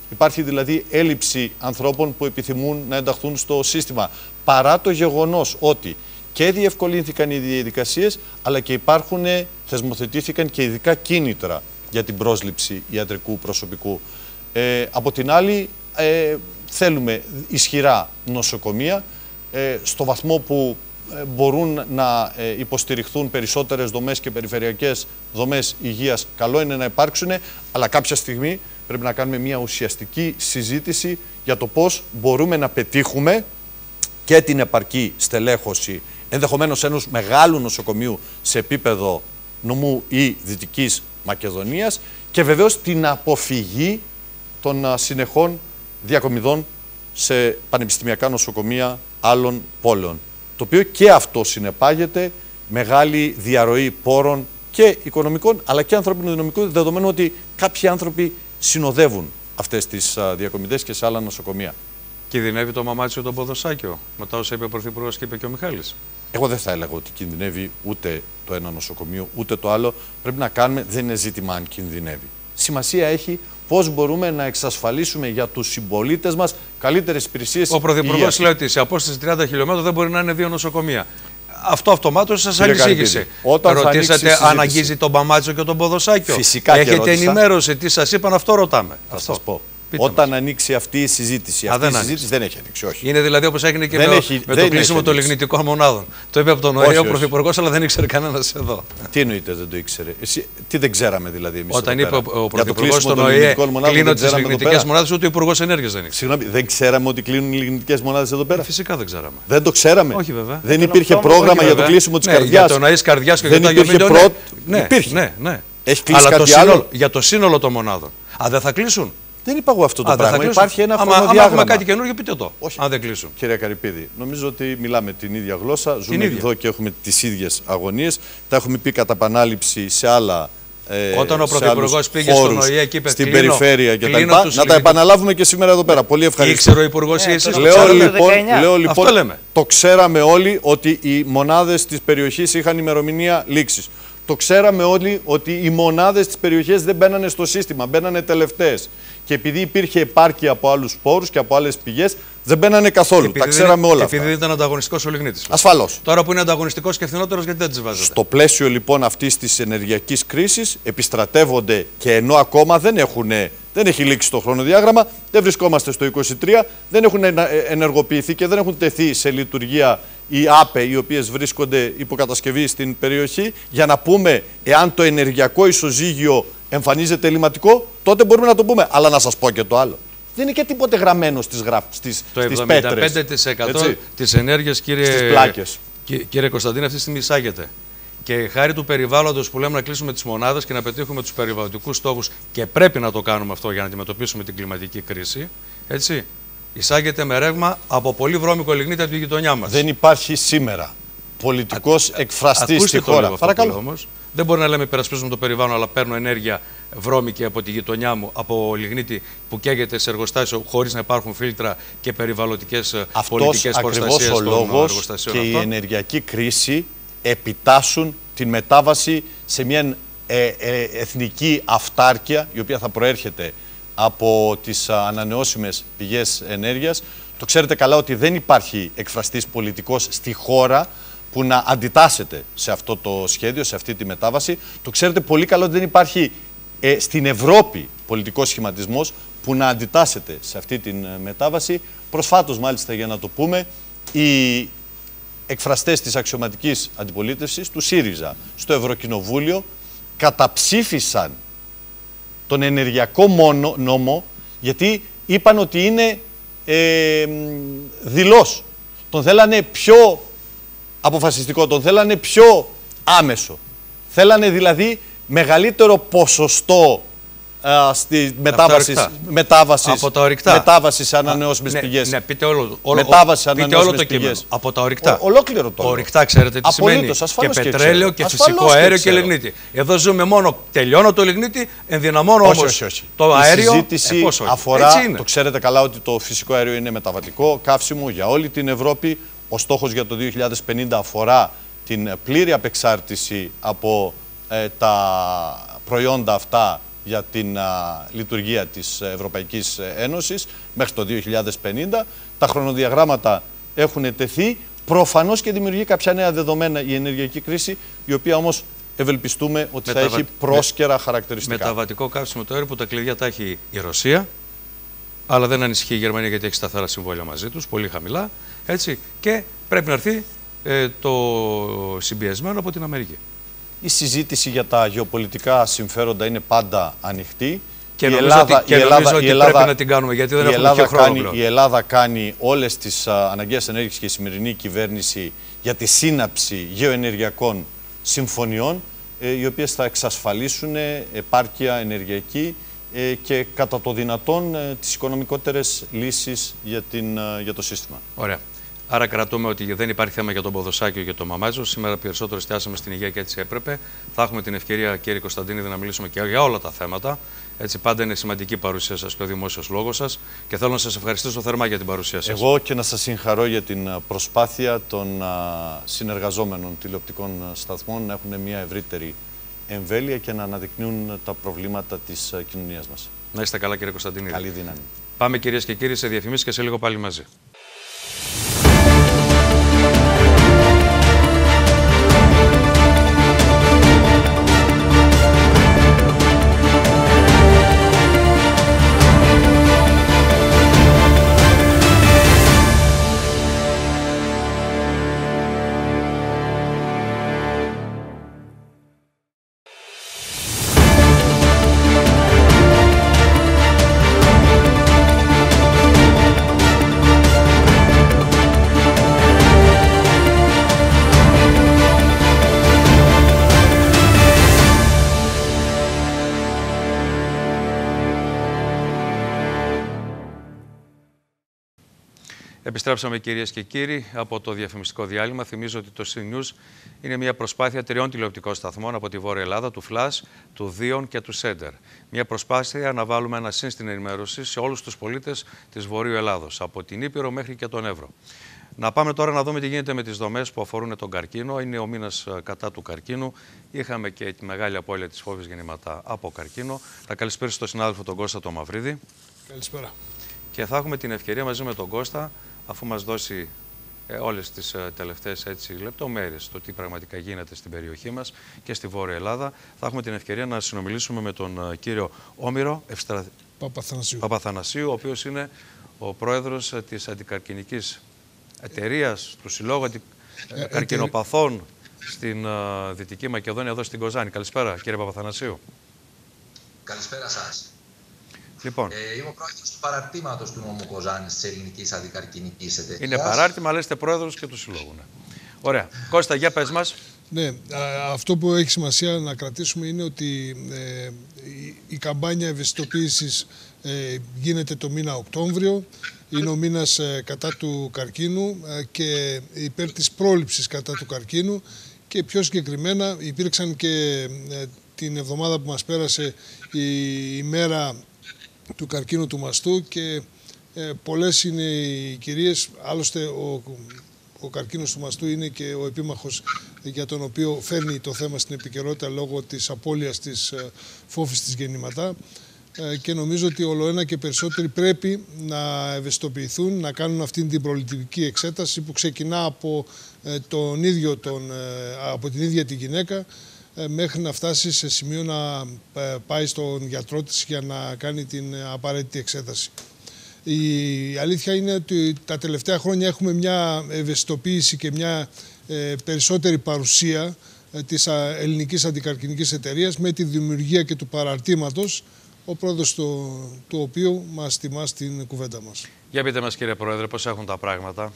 Υπάρχει δηλαδή έλλειψη ανθρώπων που επιθυμούν να ενταχθούν στο σύστημα. Παρά το γεγονός ότι και διευκολύνθηκαν οι διαδικασίες, αλλά και υπάρχουν, θεσμοθετήθηκαν και ειδικά κίνητρα για την πρόσληψη ιατρικού προσωπικού. Ε, από την άλλη, ε, θέλουμε ισχυρά νοσοκομεία, ε, στο βαθμό που ε, μπορούν να ε, υποστηριχθούν περισσότερες δομές και περιφερειακές δομές υγείας, καλό είναι να υπάρξουν, αλλά κάποια στιγμή πρέπει να κάνουμε μια ουσιαστική συζήτηση για το πώς μπορούμε να πετύχουμε και την επαρκή στελέχωση ενδεχομένως ενός μεγάλου νοσοκομείου σε επίπεδο νομού ή Δυτικής Μακεδονίας και βεβαίως την αποφυγή των συνεχών διακομιδών σε πανεπιστημιακά νοσοκομεία άλλων πόλεων. Το οποίο και αυτό συνεπάγεται μεγάλη διαρροή πόρων και οικονομικών αλλά και ανθρωπίνων δυναμικών, δεδομένου ότι κάποιοι άνθρωποι συνοδεύουν αυτές τις διακομιδές και σε άλλα νοσοκομεία. Κινδυνεύει το μαμάτσιο τον Ποδοσάκιο, μετά όσα είπε ο Πρωθυπουργός και είπε και ο Μιχάλης? Εγώ δεν θα έλεγα ότι κινδυνεύει ούτε το ένα νοσοκομείο ούτε το άλλο. Πρέπει να κάνουμε, δεν είναι ζήτημα αν κινδυνεύει. Σημασία έχει πώς μπορούμε να εξασφαλίσουμε για τους συμπολίτες μας καλύτερες υπηρεσίες. Ο Πρωθυπουργός λέει ότι σε απόσταση τριάντα χιλιόμετρων δεν μπορεί να είναι δύο νοσοκομεία. Αυτό αυτομάτως σας ανησύγησε. Ρωτήσατε αν αγγίζει τον Μαμάτσιο και τον Ποδοσάκιο? Φυσικά. Έχετε ενημέρωση τι σας είπαν? Αυτό ρωτάμε. Θα αυτό. σας πω. Πείτε Όταν μας. ανοίξει αυτή η συζήτηση. Α, αυτή δεν η συζήτηση δεν έχει ανοίξει, όχι. Είναι δηλαδή όπως έγινε και δεν με, έχει, με το κλείσιμο των λιγνητικών μονάδων. Το είπε από τον ΟΗΕ ο Πρωθυπουργός, αλλά δεν ήξερε κανένας εδώ. Τι εννοείται δεν το ήξερε? Εσύ, τι δεν ξέραμε δηλαδή εμείς? Όταν είπε πέρα. ο Πρωθυπουργός στον ΟΗΕ κλείνω τις λιγνητικές μονάδες, ούτε ο Υπουργός Ενέργειας δεν ήξερε. Συγγνώμη, δεν ξέραμε ότι κλείνουν οι λιγνητικές μονάδες εδώ πέρα? Φυσικά δεν ξέραμε. Δεν το ξέραμε. Όχι βέβαια. Δεν υπήρχε πρόγραμμα για το κλείσιμο της καρδιάς? Για το να είσαι καρδιάς και δεν για υπήρχε πρώτο. Υπήρχε. Έχει κλείσει κάτι άλλο? Για το σύνολο των μονάδων. Α, δεν θα κλείσουν? Δεν είπα εγώ αυτό το Α, πράγμα. Υπάρχει ένα άμα, χρονοδιάγραμμα. άμα έχουμε κάτι καινούργιο, πείτε το. Όχι. Αν δεν κλείσουν. Κύριε Καρυπίδη, νομίζω ότι μιλάμε την ίδια γλώσσα. Την ζούμε ίδια. εδώ και έχουμε τις ίδιες αγωνίες. Τα έχουμε πει κατά επανάληψη σε άλλα. Ε, Όταν ο Πρωθυπουργός πήγε χώρους, στον ΟΗΕ και είπε στην κλείνω, περιφέρεια κτλ. κλείνω Να τους τα λιγνητικούς. επαναλάβουμε και σήμερα εδώ πέρα. Πολύ ευχαριστώ. Ήξερε ο Υπουργός ή εσείς? Λέω λοιπόν, λέω λοιπόν Αυτό λέμε. το ξέραμε όλοι ότι οι μονάδες της περιοχής είχαν ημερομηνία λήξης. Το ξέραμε όλοι ότι οι μονάδες της περιοχής δεν μπαίνανε στο σύστημα, μπαίνανε τελευταίες. Και επειδή υπήρχε επάρκεια από άλλους πόρους και από άλλες πηγές, δεν μπαίνανε καθόλου. Επειδή τα ξέραμε δεν, όλα επειδή αυτά. δεν ήταν ανταγωνιστικός ο λιγνίτης. Ασφαλώς. Τώρα που είναι ανταγωνιστικός και φθηνότερος, γιατί δεν τις βάζετε? Στο πλαίσιο λοιπόν αυτής της ενεργειακής κρίσης επιστρατεύονται και ενώ ακόμα δεν, έχουν, δεν έχει λήξει το χρονοδιάγραμμα, δεν βρισκόμαστε στο είκοσι τρία, δεν έχουν ενεργοποιηθεί και δεν έχουν τεθεί σε λειτουργία οι ΑΠΕ οι οποίες βρίσκονται υποκατασκευή στην περιοχή για να πούμε εάν το ενεργειακό ισοζύγιο εμφανίζεται ελληματικό, τότε μπορούμε να το πούμε. Αλλά να σας πω και το άλλο. Δεν είναι και τίποτε γραμμένο στις, γραφ... στις, το στις εβδομήντα πέντε τοις εκατό της ενέργειας, κύριε, στις πλάκες. Κύριε Κωνσταντίνε, αυτή τη στιγμή εισάγεται. Και χάρη του περιβάλλοντος που λέμε να κλείσουμε τις μονάδες και να πετύχουμε τους περιβαλλοντικούς στόχους, και πρέπει να το κάνουμε αυτό για να αντιμετωπίσουμε την κλιματική κρίση, έτσι, εισάγεται με ρεύμα από πολύ βρώμικο λιγνίτη από τη γειτονιά μας. Δεν υπάρχει σήμερα πολιτικός εκφραστής στη χώρα. Παρακαλώ. Όμως. Δεν μπορεί να λέμε υπερασπίζουμε το περιβάλλον, αλλά παίρνω ενέργεια βρώμικη από τη γειτονιά μου, από λιγνίτη που καίγεται σε εργοστάσιο χωρίς να υπάρχουν φίλτρα και περιβαλλοντικές πολιτικές προστασίες των εργοστασίων. Αυτός ακριβώς ο λόγος και η ενεργειακή κρίση επιτάσσουν την μετάβαση σε μια ε, ε, εθνική αυτάρκεια, η οποία θα προέρχεται από τις ανανεώσιμες πηγές ενέργειας. Το ξέρετε καλά ότι δεν υπάρχει εκφραστής πολιτικός στη χώρα που να αντιτάσσεται σε αυτό το σχέδιο, σε αυτή τη μετάβαση. Το ξέρετε πολύ καλά ότι δεν υπάρχει ε, στην Ευρώπη πολιτικός σχηματισμός που να αντιτάσσεται σε αυτή τη μετάβαση. Προσφάτως, μάλιστα, για να το πούμε, οι εκφραστές της αξιωματικής αντιπολίτευσης του ΣΥΡΙΖΑ στο Ευρωκοινοβούλιο καταψήφισαν τον ενεργειακό μόνο, νόμο, γιατί είπαν ότι είναι ε, δειλός. Τον θέλανε πιο αποφασιστικό, τον θέλανε πιο άμεσο. Θέλανε δηλαδή μεγαλύτερο ποσοστό α, στη μετάβαση, μετάβασης, από τα ορυκτά. Μετάβαση σε ανανεώσιμες ναι, πηγές. Ναι, πείτε όλο, όλο, μετάβαση σε πείτε ανανεώσιμες όλο το κείμενο. πηγές. Από τα ορυκτά. Ο, ολόκληρο το. Ορυκτά, ξέρετε τι Απολύτως, σημαίνει. Και και πετρέλαιο και, και φυσικό και αέριο και, ξέρω. λιγνίτη. Εδώ ζούμε μόνο, τελειώνω το λιγνίτη, ενδυναμώνω όχι, όμως όχι, όχι. το η αέριο. Η συζήτηση ε, πώς όχι. αφορά, το ξέρετε καλά ότι το φυσικό αέριο είναι μεταβατικό καύσιμο για όλη την Ευρώπη. Ο στόχος για το δύο χιλιάδες πενήντα αφορά την πλήρη απεξάρτηση από ε, τα προϊόντα αυτά για την α, λειτουργία της Ευρωπαϊκής Ένωσης μέχρι το δύο χιλιάδες πενήντα. Τα χρονοδιαγράμματα έχουν τεθεί. Προφανώς και δημιουργεί κάποια νέα δεδομένα η ενεργειακή κρίση, η οποία όμως ευελπιστούμε ότι Μεταβα... θα έχει πρόσκαιρα με... χαρακτηριστικά. Μεταβατικό καύσιμο το αέριο που τα κλειδιά τα έχει η Ρωσία, αλλά δεν ανησυχεί η Γερμανία γιατί έχει σταθερά συμβόλαια μαζί τους, πολύ χαμηλά. Έτσι, και πρέπει να έρθει ε, το συμπιεσμένο από την Αμερική. Η συζήτηση για τα γεωπολιτικά συμφέροντα είναι πάντα ανοιχτή. Και νομίζω Ελλάδα, ότι, και Ελλάδα, νομίζω ότι Ελλάδα, πρέπει να την κάνουμε, γιατί δεν έχουμε πιο χρόνο πλέον. Η Ελλάδα κάνει όλες τις α, αναγκαίες ενέργειες και η σημερινή κυβέρνηση για τη σύναψη γεωενεργειακών συμφωνιών, ε, οι οποίες θα εξασφαλίσουν επάρκεια ενεργειακή ε, και κατά το δυνατόν ε, τις οικονομικότερες λύσεις για, την, ε, για το σύστημα. Ωραία. Άρα κρατούμε ότι δεν υπάρχει θέμα για τον Ποδοσάκιο και τον Μαμάζο. Σήμερα περισσότερο εστιάσαμε στην υγεία και έτσι έπρεπε. Θα έχουμε την ευκαιρία, κύριε Κωνσταντίνιδη, να μιλήσουμε και για όλα τα θέματα. Έτσι, πάντα είναι σημαντική η παρουσία σας και ο δημόσιος λόγος σας. Και θέλω να σας ευχαριστήσω θερμά για την παρουσία σας. Εγώ και να σας συγχαρώ για την προσπάθεια των συνεργαζόμενων τηλεοπτικών σταθμών να έχουν μια ευρύτερη εμβέλεια και να αναδεικνύουν τα προβλήματα της κοινωνίας μας. Να είστε καλά, κύριε Κωνσταντίνιδη. Καλή δύναμη. Πάμε, κυρίες και κύριοι, σε διαφημίσεις και σε λίγο πάλι μαζί. Επιστρέψαμε, κυρίες και κύριοι, από το διαφημιστικό διάλειμμα. Θυμίζω ότι το Σι News είναι μια προσπάθεια τριών τηλεοπτικών σταθμών από τη Βόρεια Ελλάδα, του Flash, του Δίον και του Σέντερ. Μια προσπάθεια να βάλουμε ένα συν στην ενημέρωση σε όλους τους πολίτες της Βορείου Ελλάδος, από την Ήπειρο μέχρι και τον Εύρο. Να πάμε τώρα να δούμε τι γίνεται με τις δομές που αφορούν τον καρκίνο. Είναι ο μήνας κατά του καρκίνου. Είχαμε και τη μεγάλη απώλεια της φόβης γεννήματα από καρκίνο. Θα καλησπέρισω τον συνάδελφο τον Κώστα τον Μαυρίδη. Καλησπέρα. Και θα έχουμε την ευκαιρία μαζί με τον Κώστα, αφού μας δώσει ε, όλες τις ε, τελευταίες έτσι, λεπτομέρειες το τι πραγματικά γίνεται στην περιοχή μας και στη Βόρεια Ελλάδα, θα έχουμε την ευκαιρία να συνομιλήσουμε με τον ε, κύριο Όμηρο Ευστρα... Παπαθανασίου. Παπαθανασίου, ο οποίος είναι ο πρόεδρος ε, της αντικαρκινικής εταιρείας του Συλλόγου αντι... ε, ε, Καρκινοπαθών ε, στην ε, Δυτική Μακεδόνια, εδώ στην Κοζάνη. Καλησπέρα, κύριε Παπαθανασίου. Καλησπέρα σας. Λοιπόν. Ε, είμαι ο πρόεδρος του παραρτήματος του νόμου Κοζάνης της Ελληνικής Αντικαρκινικής Εταιρείας. Είναι παράρτημα, αλλά είστε πρόεδρος και του Συλλόγου. Ναι. Ωραία. Κώστα, για πες μας. Ναι, αυτό που έχει σημασία να κρατήσουμε είναι ότι ε, η, η καμπάνια ευαισθητοποίησης ε, γίνεται το μήνα Οκτώβριο. Είναι ο μήνας ε, κατά του καρκίνου ε, και υπέρ της πρόληψης κατά του καρκίνου. Και πιο συγκεκριμένα υπήρξαν και ε, την εβδομάδα που μας πέρασε η ημέρα του καρκίνου του μαστού και ε, πολλές είναι οι κυρίες, άλλωστε ο, ο καρκίνος του μαστού είναι και ο επίμαχος για τον οποίο φέρνει το θέμα στην επικαιρότητα λόγω της απώλειας της ε, φόβης της γεννηματά ε, και νομίζω ότι ολοένα και περισσότεροι πρέπει να ευαισθητοποιηθούν, να κάνουν αυτήν την προληπτική εξέταση που ξεκινά από, ε, τον ίδιο τον, ε, από την ίδια τη γυναίκα μέχρι να φτάσει σε σημείο να πάει στον γιατρό της για να κάνει την απαραίτητη εξέταση. Η αλήθεια είναι ότι τα τελευταία χρόνια έχουμε μια ευαισθητοποίηση και μια περισσότερη παρουσία της Ελληνικής Αντικαρκινικής Εταιρείας με τη δημιουργία και του παραρτήματος, ο πρόεδρος του, του οποίου μας τιμά στην κουβέντα μας. Για πείτε μας, κύριε Πρόεδρε, πώς έχουν τα πράγματα.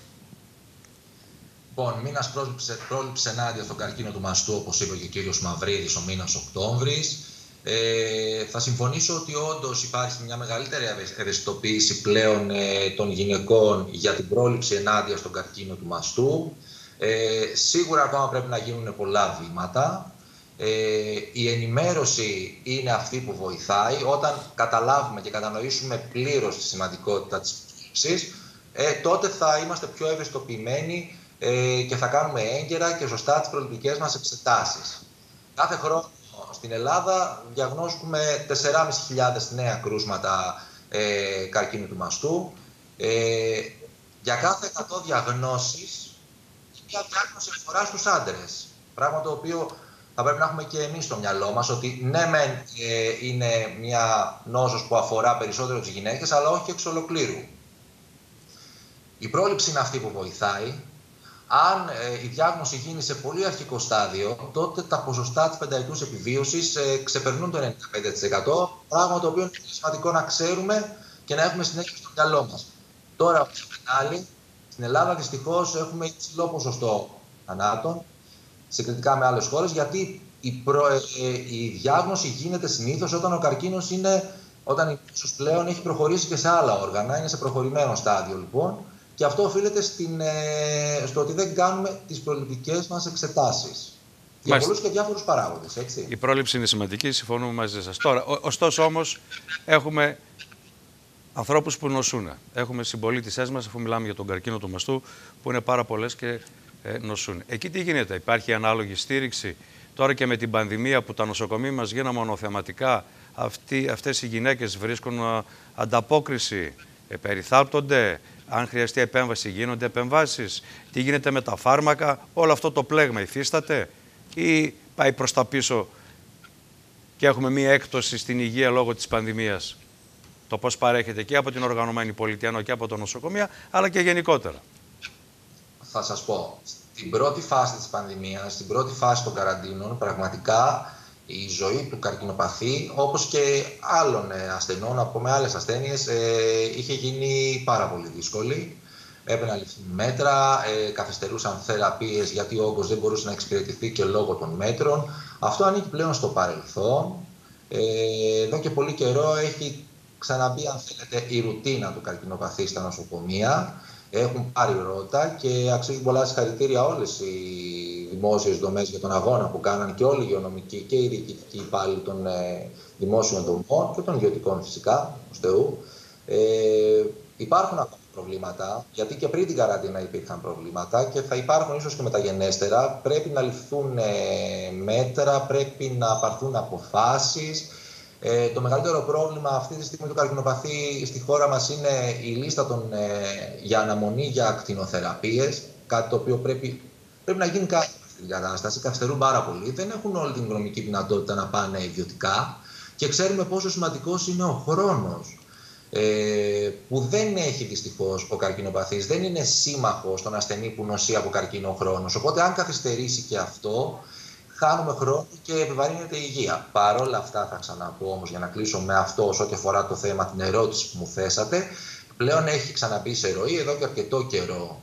Λοιπόν, μήνας πρόληψης ενάντια στον καρκίνο του μαστού, όπως είπε και ο κύριος Μαυρίδης, ο μήνας Οκτώβρης. Ε, θα συμφωνήσω ότι όντως υπάρχει μια μεγαλύτερη ευαισθητοποίηση πλέον ε, των γυναικών για την πρόληψη ενάντια στον καρκίνο του μαστού. Ε, σίγουρα ακόμα πρέπει να γίνουν πολλά βήματα. Ε, η ενημέρωση είναι αυτή που βοηθάει. Όταν καταλάβουμε και κατανοήσουμε πλήρως τη σημαντικότητα της πρόληψης, ε, τότε θα είμαστε πιο ευαισθητοποιημένοι και θα κάνουμε έγκαιρα και σωστά τις προληπτικές μας εξετάσεις. Κάθε χρόνο στην Ελλάδα διαγνώσκουμε τέσσερις χιλιάδες πεντακόσια νέα κρούσματα ε, καρκίνου του μαστού. Ε, για κάθε εκατό διαγνώσεις, μια διάγνωση αφορά στους άντρες. Πράγμα το οποίο θα πρέπει να έχουμε και εμείς στο μυαλό μας, ότι ναι μεν ε, είναι μια νόσος που αφορά περισσότερο τις γυναίκες, αλλά όχι εξ ολοκλήρου. Η πρόληψη είναι αυτή που βοηθάει. Αν ε, η διάγνωση γίνει σε πολύ αρχικό στάδιο, τότε τα ποσοστά της πενταετούς επιβίωσης ε, ξεπερνούν το ενενήντα πέντε τοις εκατό, πράγμα το οποίο είναι σημαντικό να ξέρουμε και να έχουμε συνέχεια στο μυαλό μας. Τώρα, όπως άλλη, στην Ελλάδα δυστυχώς έχουμε υψηλό ποσοστό θανάτων, συγκριτικά με άλλες χώρες, γιατί η, προ, ε, η διάγνωση γίνεται συνήθως όταν ο καρκίνος είναι, όταν η νόσος πλέον έχει προχωρήσει και σε άλλα όργανα, είναι σε προχωρημένο στάδιο λοιπόν, και αυτό οφείλεται στην, ε, στο ότι δεν κάνουμε τις προληπτικές μας εξετάσεις. Για πολλούς και διάφορους παράγοντες, έτσι. Η πρόληψη είναι σημαντική, συμφωνούμε μαζί σας. Τώρα, ο, ωστόσο όμως, έχουμε ανθρώπους που νοσούν. Έχουμε συμπολίτησές μας, αφού μιλάμε για τον καρκίνο του μαστού, που είναι πάρα πολλές και ε, νοσούν. Εκεί τι γίνεται, υπάρχει ανάλογη στήριξη? Τώρα και με την πανδημία που τα νοσοκομεία μας γίνανε μονοθεματικά, αυτοί, αυτές οι γυναίκες βρίσκουν α, ανταπόκριση, ε, περιθάλπτονται, αν χρειαστεί επέμβαση γίνονται επεμβάσεις, τι γίνεται με τα φάρμακα, όλο αυτό το πλέγμα υφίσταται ή πάει προς τα πίσω και έχουμε μία έκπτωση στην υγεία λόγω της πανδημίας? Το πώς παρέχεται και από την οργανωμένη πολιτεία, ενώ και από τα νοσοκομεία, αλλά και γενικότερα. Θα σας πω, στην πρώτη φάση της πανδημίας, στην πρώτη φάση των καραντίνων, πραγματικά η ζωή του καρκινοπαθή, όπως και άλλων ασθενών, από με άλλες ασθένειες, ε, είχε γίνει πάρα πολύ δύσκολη. Έπρεπε να ληφθούν μέτρα, ε, καθυστερούσαν θεραπείες γιατί ο όγκος δεν μπορούσε να εξυπηρετηθεί και λόγω των μέτρων. Αυτό ανήκει πλέον στο παρελθόν. Ε, εδώ και πολύ καιρό έχει ξαναμπεί, αν θέλετε, η ρουτίνα του καρκινοπαθή στα νοσοκομεία. Έχουν πάρει ρότα και αξίζουν πολλά συγχαρητήρια όλες οι δημόσιες δομές για τον αγώνα που κάναν και όλοι οι υγειονομικοί και οι διοικητικοί υπάλληλοι των ε, δημόσιων δομών και των ιδιωτικών φυσικά, ως Θεού. Ε, υπάρχουν ακόμα προβλήματα, γιατί και πριν την καραντίνα υπήρχαν προβλήματα και θα υπάρχουν ίσως και μεταγενέστερα. Πρέπει να ληφθούν ε, μέτρα, πρέπει να πάρθουν αποφάσεις. Ε, το μεγαλύτερο πρόβλημα αυτή τη στιγμή του καρκινοπαθή στη χώρα μας είναι η λίστα των, ε, για αναμονή για ακτινοθεραπείες, κάτι το οποίο πρέπει, πρέπει να γίνει κάτι στην κατάσταση. Καθυστερούν πάρα πολύ, δεν έχουν όλη την οικονομική δυνατότητα να πάνε ιδιωτικά και ξέρουμε πόσο σημαντικός είναι ο χρόνος ε, που δεν έχει δυστυχώς ο καρκινοπαθής, δεν είναι σύμμαχος στον ασθενή που νοσεί από καρκίνο χρόνος. Οπότε αν καθυστερήσει και αυτό, χάνουμε χρόνο και επιβαρύνεται η υγεία. Παρ' όλα αυτά, θα ξαναπώ όμως, για να κλείσω με αυτό, όσο ό,τι αφορά το θέμα, την ερώτηση που μου θέσατε, πλέον έχει ξαναμπεί σε ροή εδώ και αρκετό καιρό.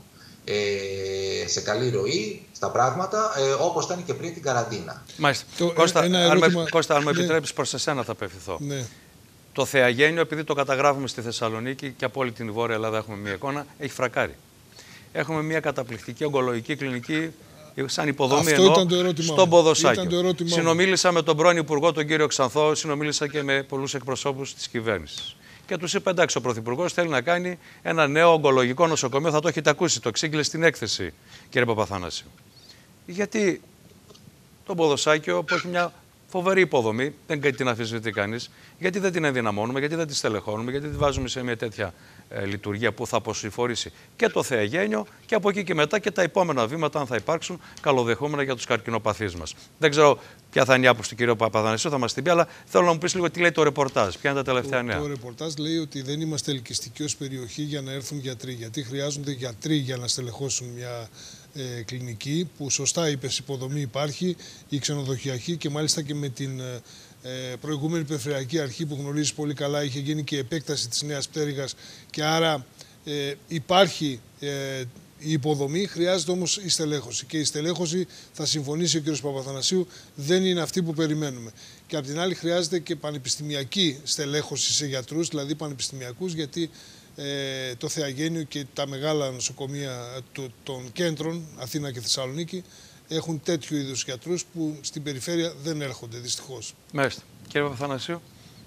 Ε, σε καλή ροή στα πράγματα, ε, όπως ήταν και πριν την καραντίνα. Μάλιστα. Το, Κώστα, ένα αν, ερώτημα... με, Κώστα, αν μου ναι. επιτρέπεις, προς εσένα θα απευθυνθώ. Ναι. Το Θεαγένιο, επειδή το καταγράφουμε στη Θεσσαλονίκη και από όλη την Βόρεια Ελλάδα έχουμε μία εικόνα, έχει φρακάρει. Έχουμε μία καταπληκτική ογκολογική κλινική, σαν υποδομή ενώ, στον Ποδοσάκιο. Συνομίλησα με τον πρώην Υπουργό, τον κύριο Ξανθό, συνομίλησα και με πολλούς εκπροσώπους της κυβέρνησης. Και τους είπα, εντάξει, ο Πρωθυπουργός θέλει να κάνει ένα νέο ογκολογικό νοσοκομείο, θα το έχετε ακούσει, το εξήγηλε στην έκθεση, κύριε Παπαθανάσιου. Γιατί το Ποδοσάκιο, που έχει μια φοβερή υποδομή, δεν την αμφισβητεί κανείς, γιατί δεν την ενδυναμώνουμε, γιατί δεν τη στελεχώνουμε, γιατί τη βάζουμε σε μια τέτοια ε, λειτουργία που θα αποσυμφορήσει και το Θεαγένιο και από εκεί και μετά και τα επόμενα βήματα, αν θα υπάρξουν, καλοδεχόμενα για τους καρκινοπαθείς μας. Δεν ξέρω ποια θα είναι η άποψη του κ. Παπαθανασίου, θα μας την πει, αλλά θέλω να μου πεις λίγο τι λέει το ρεπορτάζ, ποια είναι τα τελευταία νέα. Το, το ρεπορτάζ λέει ότι δεν είμαστε ελκυστικοί ως περιοχή για να έρθουν γιατροί, γιατί χρειάζονται γιατροί για να στελεχώσουν μια ε, κλινική, που σωστά είπες, υποδομή υπάρχει, η ξενοδοχειακή, και μάλιστα και με την ε, προηγούμενη Περιφερειακή Αρχή που γνωρίζεις πολύ καλά, είχε γίνει και επέκταση της Νέας Πτέρυγας και άρα ε, υπάρχει ε, η υποδομή, χρειάζεται όμως η στελέχωση. Και η στελέχωση, θα συμφωνήσει ο κ. Παπαθανασίου, δεν είναι αυτή που περιμένουμε. Και απ' την άλλη χρειάζεται και πανεπιστημιακή στελέχωση σε γιατρούς, δηλαδή πανεπιστημιακούς, γιατί ε, το Θεαγένιο και τα μεγάλα νοσοκομεία του, των κέντρων, Αθήνα και Θεσσαλονίκη, έχουν τέτοιου είδους γιατρούς που στην περιφέρεια δεν έρχονται, δυστυχώς. Μάλιστα. Κύριε Παπαθανασίου.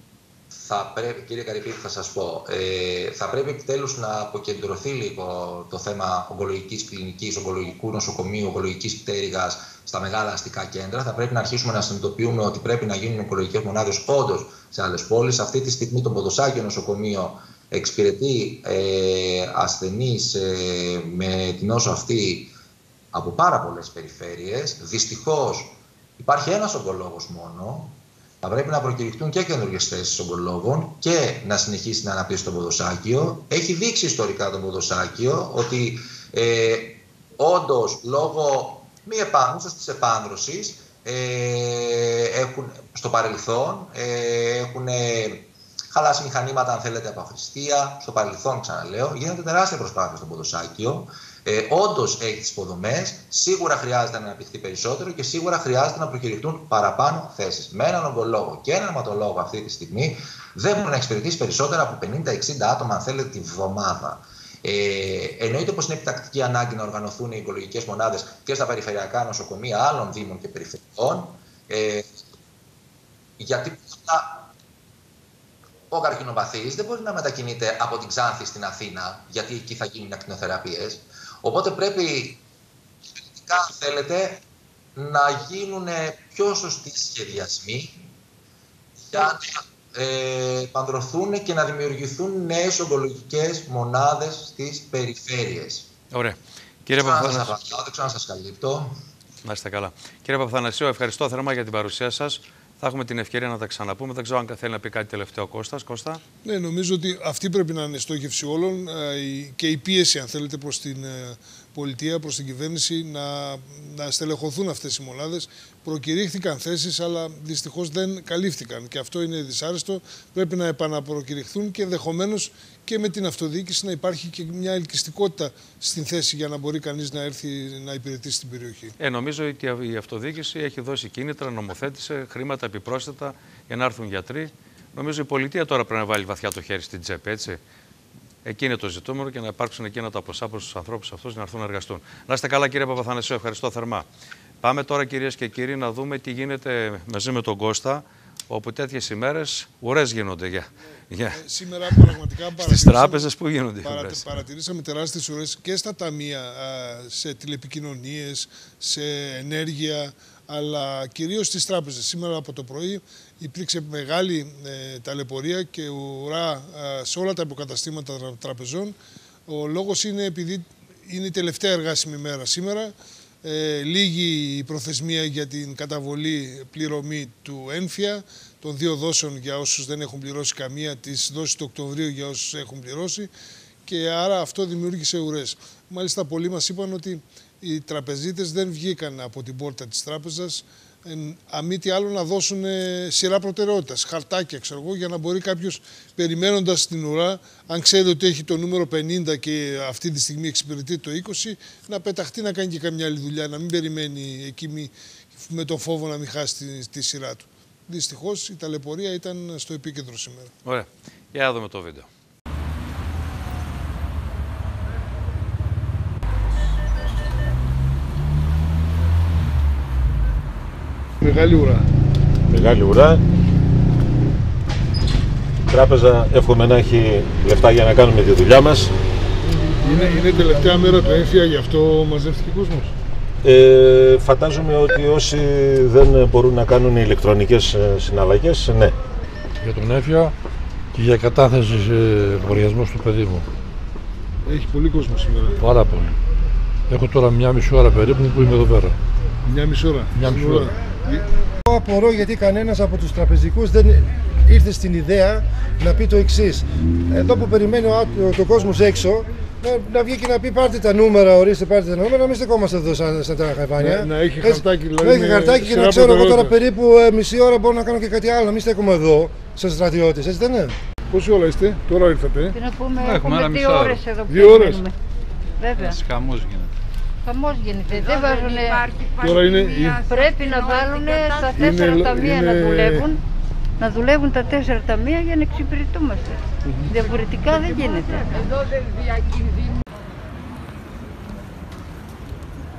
θα πρέπει, κύριε Καρυπίδη, θα σας πω, ε, θα πρέπει επιτέλους να αποκεντρωθεί λίγο το θέμα ογκολογικής κλινικής, ογκολογικού νοσοκομείου, ογκολογικής πτέρυγας στα μεγάλα αστικά κέντρα. Θα πρέπει να αρχίσουμε να συνειδητοποιούμε ότι πρέπει να γίνουν ογκολογικές μονάδες όντως σε άλλες πόλεις. Αυτή τη στιγμή το Ποδοσάκιο νοσοκομείο εξυπηρετεί ε, ασθενείς ε, με την νόσο αυτή από πάρα πολλές περιφέρειες. Δυστυχώς υπάρχει ένας ογκολόγος μόνο. Θα πρέπει να προκηρυχτούν και καινούργιες θέσεις ογκολόγων και να συνεχίσει να αναπτύσσει το Ποδοσάκιο. Έχει δείξει ιστορικά το Ποδοσάκιο ότι ε, όντως λόγω μη επάνωσης της επάνδρωσης ε, έχουν στο παρελθόν ε, έχουν ε, χαλάσει μηχανήματα, αν θέλετε, από αχρηστία. Στο παρελθόν, ξαναλέω, γίνεται τεράστια προσπάθεια στο Ποδοσάκιο. Ε, όντως έχει τις υποδομές, σίγουρα χρειάζεται να αναπτυχθεί περισσότερο και σίγουρα χρειάζεται να προκηρυχτούν παραπάνω θέσεις. Με έναν ογκολόγο και έναν αιματολόγο αυτή τη στιγμή δεν μπορεί να εξυπηρετήσει περισσότερα από πενήντα εξήντα άτομα, αν θέλετε, τη βδομάδα. Ε, εννοείται πως είναι επιτακτική ανάγκη να οργανωθούν οι ογκολογικές μονάδες και στα περιφερειακά νοσοκομεία άλλων δήμων και περιφερειών. Ε, γιατί ο καρκινοπαθής δεν μπορεί να μετακινείται από την Ξάνθη στην Αθήνα, γιατί εκεί θα γίνουν ακτινοθεραπείες. Οπότε πρέπει, αν θέλετε, να γίνουν πιο σωστοί σχεδιασμοί για να ε, παντρωθούν και να δημιουργηθούν νέες ογκολογικές μονάδες στις περιφέρειες. Ωραία. Κύριε Παπαθανασίου, δεν ξέρω αν σας καλύπτω. Να είστε καλά. Κύριε Παπαθανασίου, ευχαριστώ θερμά για την παρουσία σας. Θα έχουμε την ευκαιρία να τα ξαναπούμε. Δεν ξέρω αν θέλει να πει κάτι τελευταίο ο Κώστας. Κώστα. Ναι, νομίζω ότι αυτή πρέπει να είναι στόχευση όλων και η πίεση, αν θέλετε, προς την πολιτεία, προς την κυβέρνηση να, να στελεχωθούν αυτές οι μονάδες. Προκηρύχθηκαν θέσεις, αλλά δυστυχώς δεν καλύφθηκαν. Και αυτό είναι δυσάρεστο. Πρέπει να επαναπροκηρυχθούν και ενδεχομένως και με την αυτοδιοίκηση να υπάρχει και μια ελκυστικότητα στην θέση για να μπορεί κανείς να έρθει να υπηρετήσει την περιοχή. Ε, νομίζω ότι η αυτοδιοίκηση έχει δώσει κίνητρα, νομοθέτησε χρήματα επιπρόσθετα για να έρθουν γιατροί. Νομίζω η πολιτεία τώρα πρέπει να βάλει βαθιά το χέρι στην τσέπη, έτσι. Εκεί είναι το ζητούμενο και να υπάρξουν εκείνα τα ποσά προς τους ανθρώπους αυτούς να έρθουν να εργαστούν. Να είστε καλά, κύριε Παπαθανασίου, ευχαριστώ θερμά. Πάμε τώρα, κυρίες και κύριοι, να δούμε τι γίνεται μαζί με τον Κώστα, όπου τέτοιες ημέρες ουρές γίνονται για, για... Ε, σήμερα πραγματικά στις τράπεζες που γίνονται. Παρα, παρατηρήσαμε τεράστιες ουρές και στα ταμεία, σε τηλεπικοινωνίες, σε ενέργεια, αλλά κυρίως στις τράπεζες. Σήμερα από το πρωί υπήρξε μεγάλη ε, ταλαιπωρία και ουρά ε, σε όλα τα υποκαταστήματα τραπεζών. Ο λόγος είναι επειδή είναι η τελευταία εργάσιμη μέρα σήμερα. Ε, λίγη η προθεσμία για την καταβολή πληρωμή του έμφυα, των δύο δόσεων για όσους δεν έχουν πληρώσει καμία, τις δόσεις του Οκτωβρίου για όσους έχουν πληρώσει, και άρα αυτό δημιούργησε ουρές. Μάλιστα πολλοί μας είπαν ότι οι τραπεζίτες δεν βγήκαν από την πόρτα της τράπεζας, αμή τι άλλο να δώσουν σειρά προτεραιότητας, χαρτάκια, ξέρω εγώ, για να μπορεί κάποιος, περιμένοντας την ουρά, αν ξέρει ότι έχει το νούμερο πενήντα και αυτή τη στιγμή εξυπηρετεί το είκοσι, να πεταχτεί να κάνει και καμιά άλλη δουλειά, να μην περιμένει εκεί με τον φόβο να μην χάσει τη, τη σειρά του. Δυστυχώς η ταλαιπωρία ήταν στο επίκεντρο σήμερα. Ωραία. Για να δούμε το βίντεο. Μεγάλη ουρά. Μεγάλη ουρά. Η τράπεζα εύχομαι να έχει λεφτά για να κάνουμε τη δουλειά μας. Είναι, είναι τελευταία μέρα του έμφυα, γι' αυτό μαζεύτηκε κόσμος. Ε, φαντάζομαι ότι όσοι δεν μπορούν να κάνουν ηλεκτρονικές συναλλαγές, ναι. Για τον έμφυα και για κατάθεση σε λογαριασμό του παιδί μου. Έχει πολύ κόσμο σήμερα. Πάρα πολύ. Έχω τώρα μια μισή ώρα περίπου που είμαι εδώ πέρα. Μια μισή ώρα. Μια μισή ώρα. Εγώ απορώ γιατί κανένας από τους τραπεζικούς δεν ήρθε στην ιδέα να πει το εξής. Εδώ που περιμένει ο, το κόσμος έξω, να, να βγει και να πει πάρτε τα νούμερα, ορίστε πάρτε τα νούμερα, να μην στεκόμαστε εδώ σαν, σαν τα χαϊβάνια. Να, να έχει χαρτάκι, δηλαδή. Να έχει χαρτάκι και να ξέρω εγώ τώρα περίπου ε, μισή ώρα μπορώ να κάνω και κάτι άλλο, να μην στέκομαι εδώ, σαν στρατιώτες, έτσι δεν είναι? Πόση ώρα είστε, τώρα ήρθατε? Τι να πούμε, έχουμε, έχουμε δύο ώρα. ώρες εδώ που δύο ώρες. Βέβαια. Χαμός γίνεται. Χαμός γίνεται. Δεν βάζουν. Τώρα είναι... Πρέπει να βάλουν τα τέσσερα είναι... ταμεία είναι... να δουλεύουν. Να δουλεύουν τα τέσσερα ταμεία για να εξυπηρετούμαστε. Mm-hmm. Διαφορετικά δεν γίνεται. Εδώ δεν διακινδυνεύει.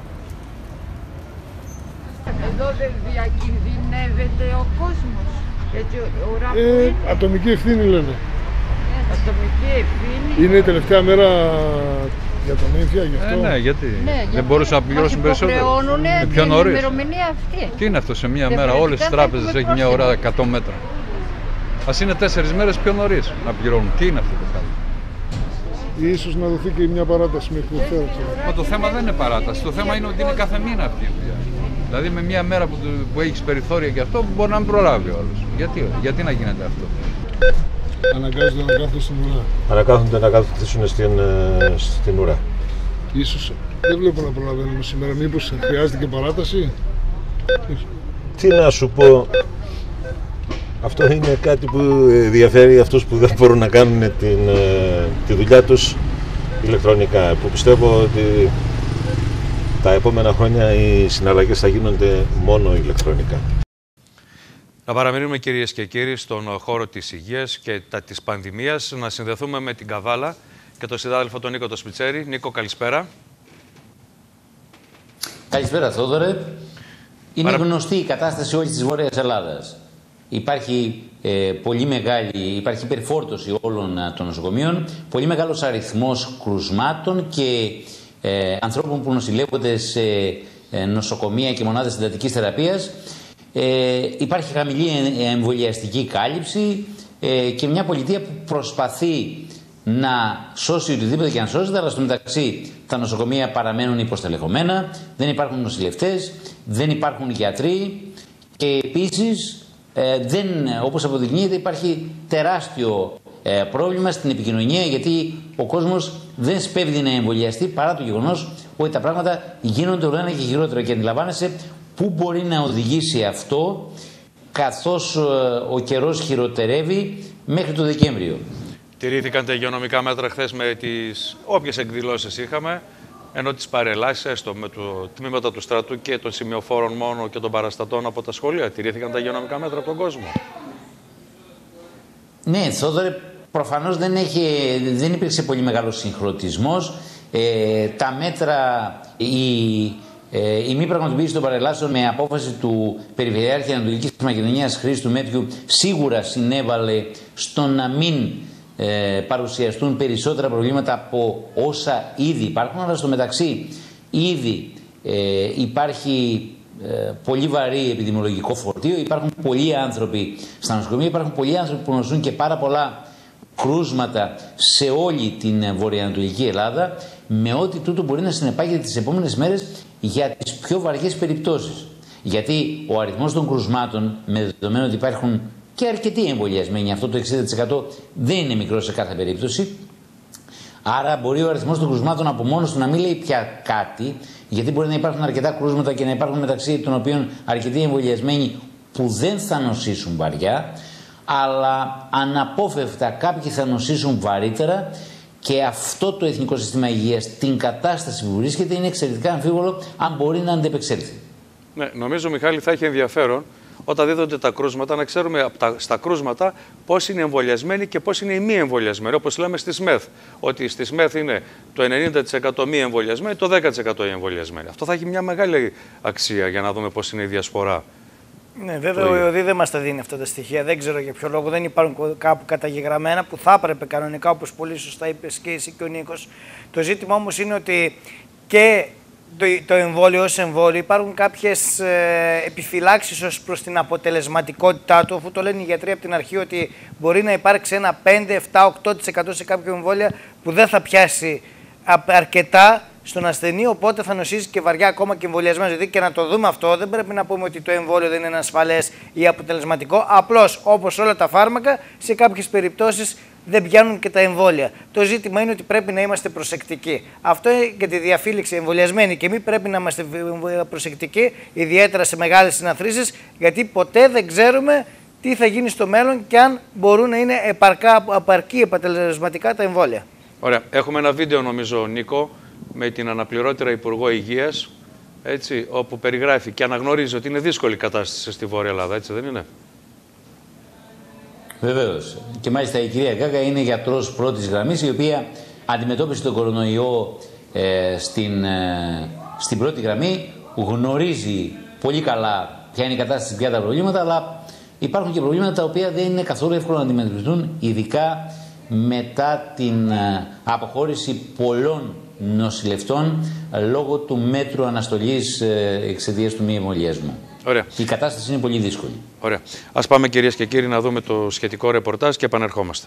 Εδώ δεν διακινδυνεύεται ο κόσμος. Έτσι, ουρά Ε, είναι. ατομική ευθύνη λένε. Ατομική ευθύνη. Είναι η τελευταία μέρα για τον έμφυα, γι' αυτό. Ε, ναι, γιατί Ναι, δεν μπορούσαν να πληρώσουν περισσότερο. Υποχρεώνουνε Ε, πιο την νωρίς. ημερομηνία αυτή. Τι είναι αυτό σε μία μέρα, Διαφορετικά όλες τις θα τράπεζες έχουμε έχει μια πρόστιμο. ώρα εκατό μέτρα. Ας είναι τέσσερις μέρες πιο νωρίς να πληρώνουν. Τι είναι αυτό το πράγμα. Ίσως να δοθεί και μια παράταση μέχρι τη Δευτέρα. Μα το θέμα δεν είναι παράταση. Το θέμα είναι ότι είναι κάθε μήνα αυτή η δουλειά. Δηλαδή με μία μέρα που, που έχεις περιθώρια και αυτό μπορεί να μην προλάβει ο άλλος. Γιατί, γιατί να γίνεται αυτό. Αναγκάζονται να κάθονται στην ουρά. Ανακάθονται να καθίσουν στην, ε, στην ουρά. Ίσως δεν βλέπω να προλαβαίνουμε σήμερα. Μήπως χρειάζεται και παράταση. Τι να σου πω, αυτό είναι κάτι που ενδιαφέρει αυτούς που δεν μπορούν να κάνουν την, τη δουλειά τους ηλεκτρονικά, που πιστεύω ότι τα επόμενα χρόνια οι συναλλαγές θα γίνονται μόνο ηλεκτρονικά. Να παραμείνουμε, κυρίες και κύριοι, στον χώρο της υγείας και τα, της πανδημίας, να συνδεθούμε με την Καβάλα και τον συνάδελφο τον Νίκο το Σπιτσέρη. Νίκο, καλησπέρα. Καλησπέρα, Θόδωρε. Είναι Παρα... γνωστή η κατάσταση όλης της Βόρειας Ελλάδας. Υπάρχει ε, πολύ μεγάλη, υπάρχει υπερφόρτωση όλων ε, των νοσοκομείων, πολύ μεγάλος αριθμός κρουσμάτων και ε, ανθρώπων που νοσηλεύονται σε ε, νοσοκομεία και μονάδες εντατικής θεραπείας. Ε, υπάρχει χαμηλή εμβολιαστική κάλυψη ε, και μια πολιτεία που προσπαθεί να σώσει οτιδήποτε και αν σώσεται, αλλά στο μεταξύ τα νοσοκομεία παραμένουν υποστελεχωμένα, δεν υπάρχουν νοσηλευτές, δεν υπάρχουν γιατροί και επίσης ε, δεν, όπως αποδεικνύεται, υπάρχει τεράστιο ε, πρόβλημα στην επικοινωνία, γιατί ο κόσμος δεν σπέβδει να εμβολιαστεί παρά το γεγονός ότι τα πράγματα γίνονται όλο ένα και χειρότερα, και αντιλαμβάνεσαι πού μπορεί να οδηγήσει αυτό καθώς ε, ο καιρός χειροτερεύει μέχρι το Δεκέμβριο. Τηρήθηκαν τα υγειονομικά μέτρα χθες με τις όποιες εκδηλώσεις είχαμε, ενώ τις παρελάσεις, έστω με το τμήματα του στρατού και των σημειοφόρων μόνο και των παραστατών από τα σχολεία. Τηρήθηκαν τα υγειονομικά μέτρα από τον κόσμο. Ναι, Θόδωρε, προφανώς δεν, έχει, δεν υπήρξε πολύ μεγάλος συγχρονισμός. Ε, τα μέτρα, η, ε, η μη πραγματοποίηση των παρελάσεων με απόφαση του Περιφερειάρχη Ανατολικής Μακεδονίας Χρήστου Μέτριου σίγουρα συνέβαλε στο να μην ε, παρουσιαστούν περισσότερα προβλήματα από όσα ήδη υπάρχουν, αλλά στο μεταξύ ήδη ε, υπάρχει ε, πολύ βαρύ επιδημιολογικό φορτίο, υπάρχουν πολλοί άνθρωποι στα νοσοκομεία, υπάρχουν πολλοί άνθρωποι που νοσούν και πάρα πολλά κρούσματα σε όλη την βορειοανατολική Ελλάδα, με ό,τι τούτο μπορεί να συνεπάγεται τις επόμενες μέρες για τις πιο βαριές περιπτώσεις. Γιατί ο αριθμός των κρουσμάτων, με δεδομένο ότι υπάρχουν και αρκετοί εμβολιασμένοι, αυτό το εξήντα τοις εκατό δεν είναι μικρό σε κάθε περίπτωση, άρα μπορεί ο αριθμός των κρουσμάτων από μόνος του να μην λέει πια κάτι, γιατί μπορεί να υπάρχουν αρκετά κρούσματα και να υπάρχουν μεταξύ των οποίων αρκετοί εμβολιασμένοι που δεν θα νοσήσουν βαριά, αλλά αναπόφευκτα κάποιοι θα νοσήσουν βαρύτερα, και αυτό το Εθνικό Σύστημα Υγείας, την κατάσταση που βρίσκεται, είναι εξαιρετικά αμφίβολο αν μπορεί να αντεπεξέλθει. Ναι, νομίζω, Μιχάλη, θα έχει ενδιαφέρον όταν δίδονται τα κρούσματα να ξέρουμε από τα, στα κρούσματα πώς είναι εμβολιασμένοι και πώς είναι οι μη εμβολιασμένοι. Όπως λέμε στη ΣΜΕΘ, ότι στη ΣΜΕΘ είναι το ενενήντα τοις εκατό μη εμβολιασμένοι, το δέκα τοις εκατό οι εμβολιασμένοι. Αυτό θα έχει μια μεγάλη αξία για να δούμε πώς είναι η διασπορά. Ναι, βέβαια ο ΕΟΔΗ δεν μας τα δίνει αυτά τα στοιχεία. Δεν ξέρω για ποιο λόγο. Δεν υπάρχουν κάπου καταγεγραμμένα που θα έπρεπε κανονικά, όπως πολύ σωστά είπες και εσύ και ο Νίκος. Το ζήτημα όμως είναι ότι και το, το εμβόλιο ως εμβόλιο υπάρχουν κάποιες ε, επιφυλάξεις ως προς την αποτελεσματικότητά του, αφού το λένε οι γιατροί από την αρχή ότι μπορεί να υπάρξει ένα πέντε, επτά, οκτώ τοις εκατό σε κάποια εμβόλια που δεν θα πιάσει αρκετά στον ασθενή, οπότε θα νοσήσει και βαριά ακόμα και εμβολιασμένος. Δηλαδή, και να το δούμε αυτό, δεν πρέπει να πούμε ότι το εμβόλιο δεν είναι ασφαλές ή αποτελεσματικό. Απλώς, όπως όλα τα φάρμακα, σε κάποιες περιπτώσεις δεν πιάνουν και τα εμβόλια. Το ζήτημα είναι ότι πρέπει να είμαστε προσεκτικοί. Αυτό για τη διαφύλαξη εμβολιασμένη, και εμείς πρέπει να είμαστε προσεκτικοί, ιδιαίτερα σε μεγάλες συναθρήσεις, γιατί ποτέ δεν ξέρουμε τι θα γίνει στο μέλλον και αν μπορούν να είναι επαρκά, απαρκή αποτελεσματικά τα εμβόλια. Ωραία. Έχουμε ένα βίντεο, νομίζω, Νίκο, με την αναπληρώτηρα Υπουργό Υγείας, έτσι, όπου περιγράφει και αναγνωρίζει ότι είναι δύσκολη η κατάσταση στη Βόρεια Ελλάδα, έτσι δεν είναι? Βεβαίως. Και μάλιστα η κυρία Γκάγκα είναι γιατρός πρώτης γραμμής, η οποία αντιμετώπισε τον κορονοϊό ε, στην, ε, στην πρώτη γραμμή, γνωρίζει πολύ καλά ποια είναι η κατάσταση, ποια τα προβλήματα, αλλά υπάρχουν και προβλήματα τα οποία δεν είναι καθόλου εύκολο να αντιμετωπιστούν, ειδικά μετά την αποχώρηση πολλών νοσηλευτών λόγω του μέτρου αναστολής εξαιτίας του μη εμβολιασμού. Ωραία. Η κατάσταση είναι πολύ δύσκολη. Ωραία. Ας πάμε, κυρίες και κύριοι, να δούμε το σχετικό ρεπορτάζ και επανερχόμαστε.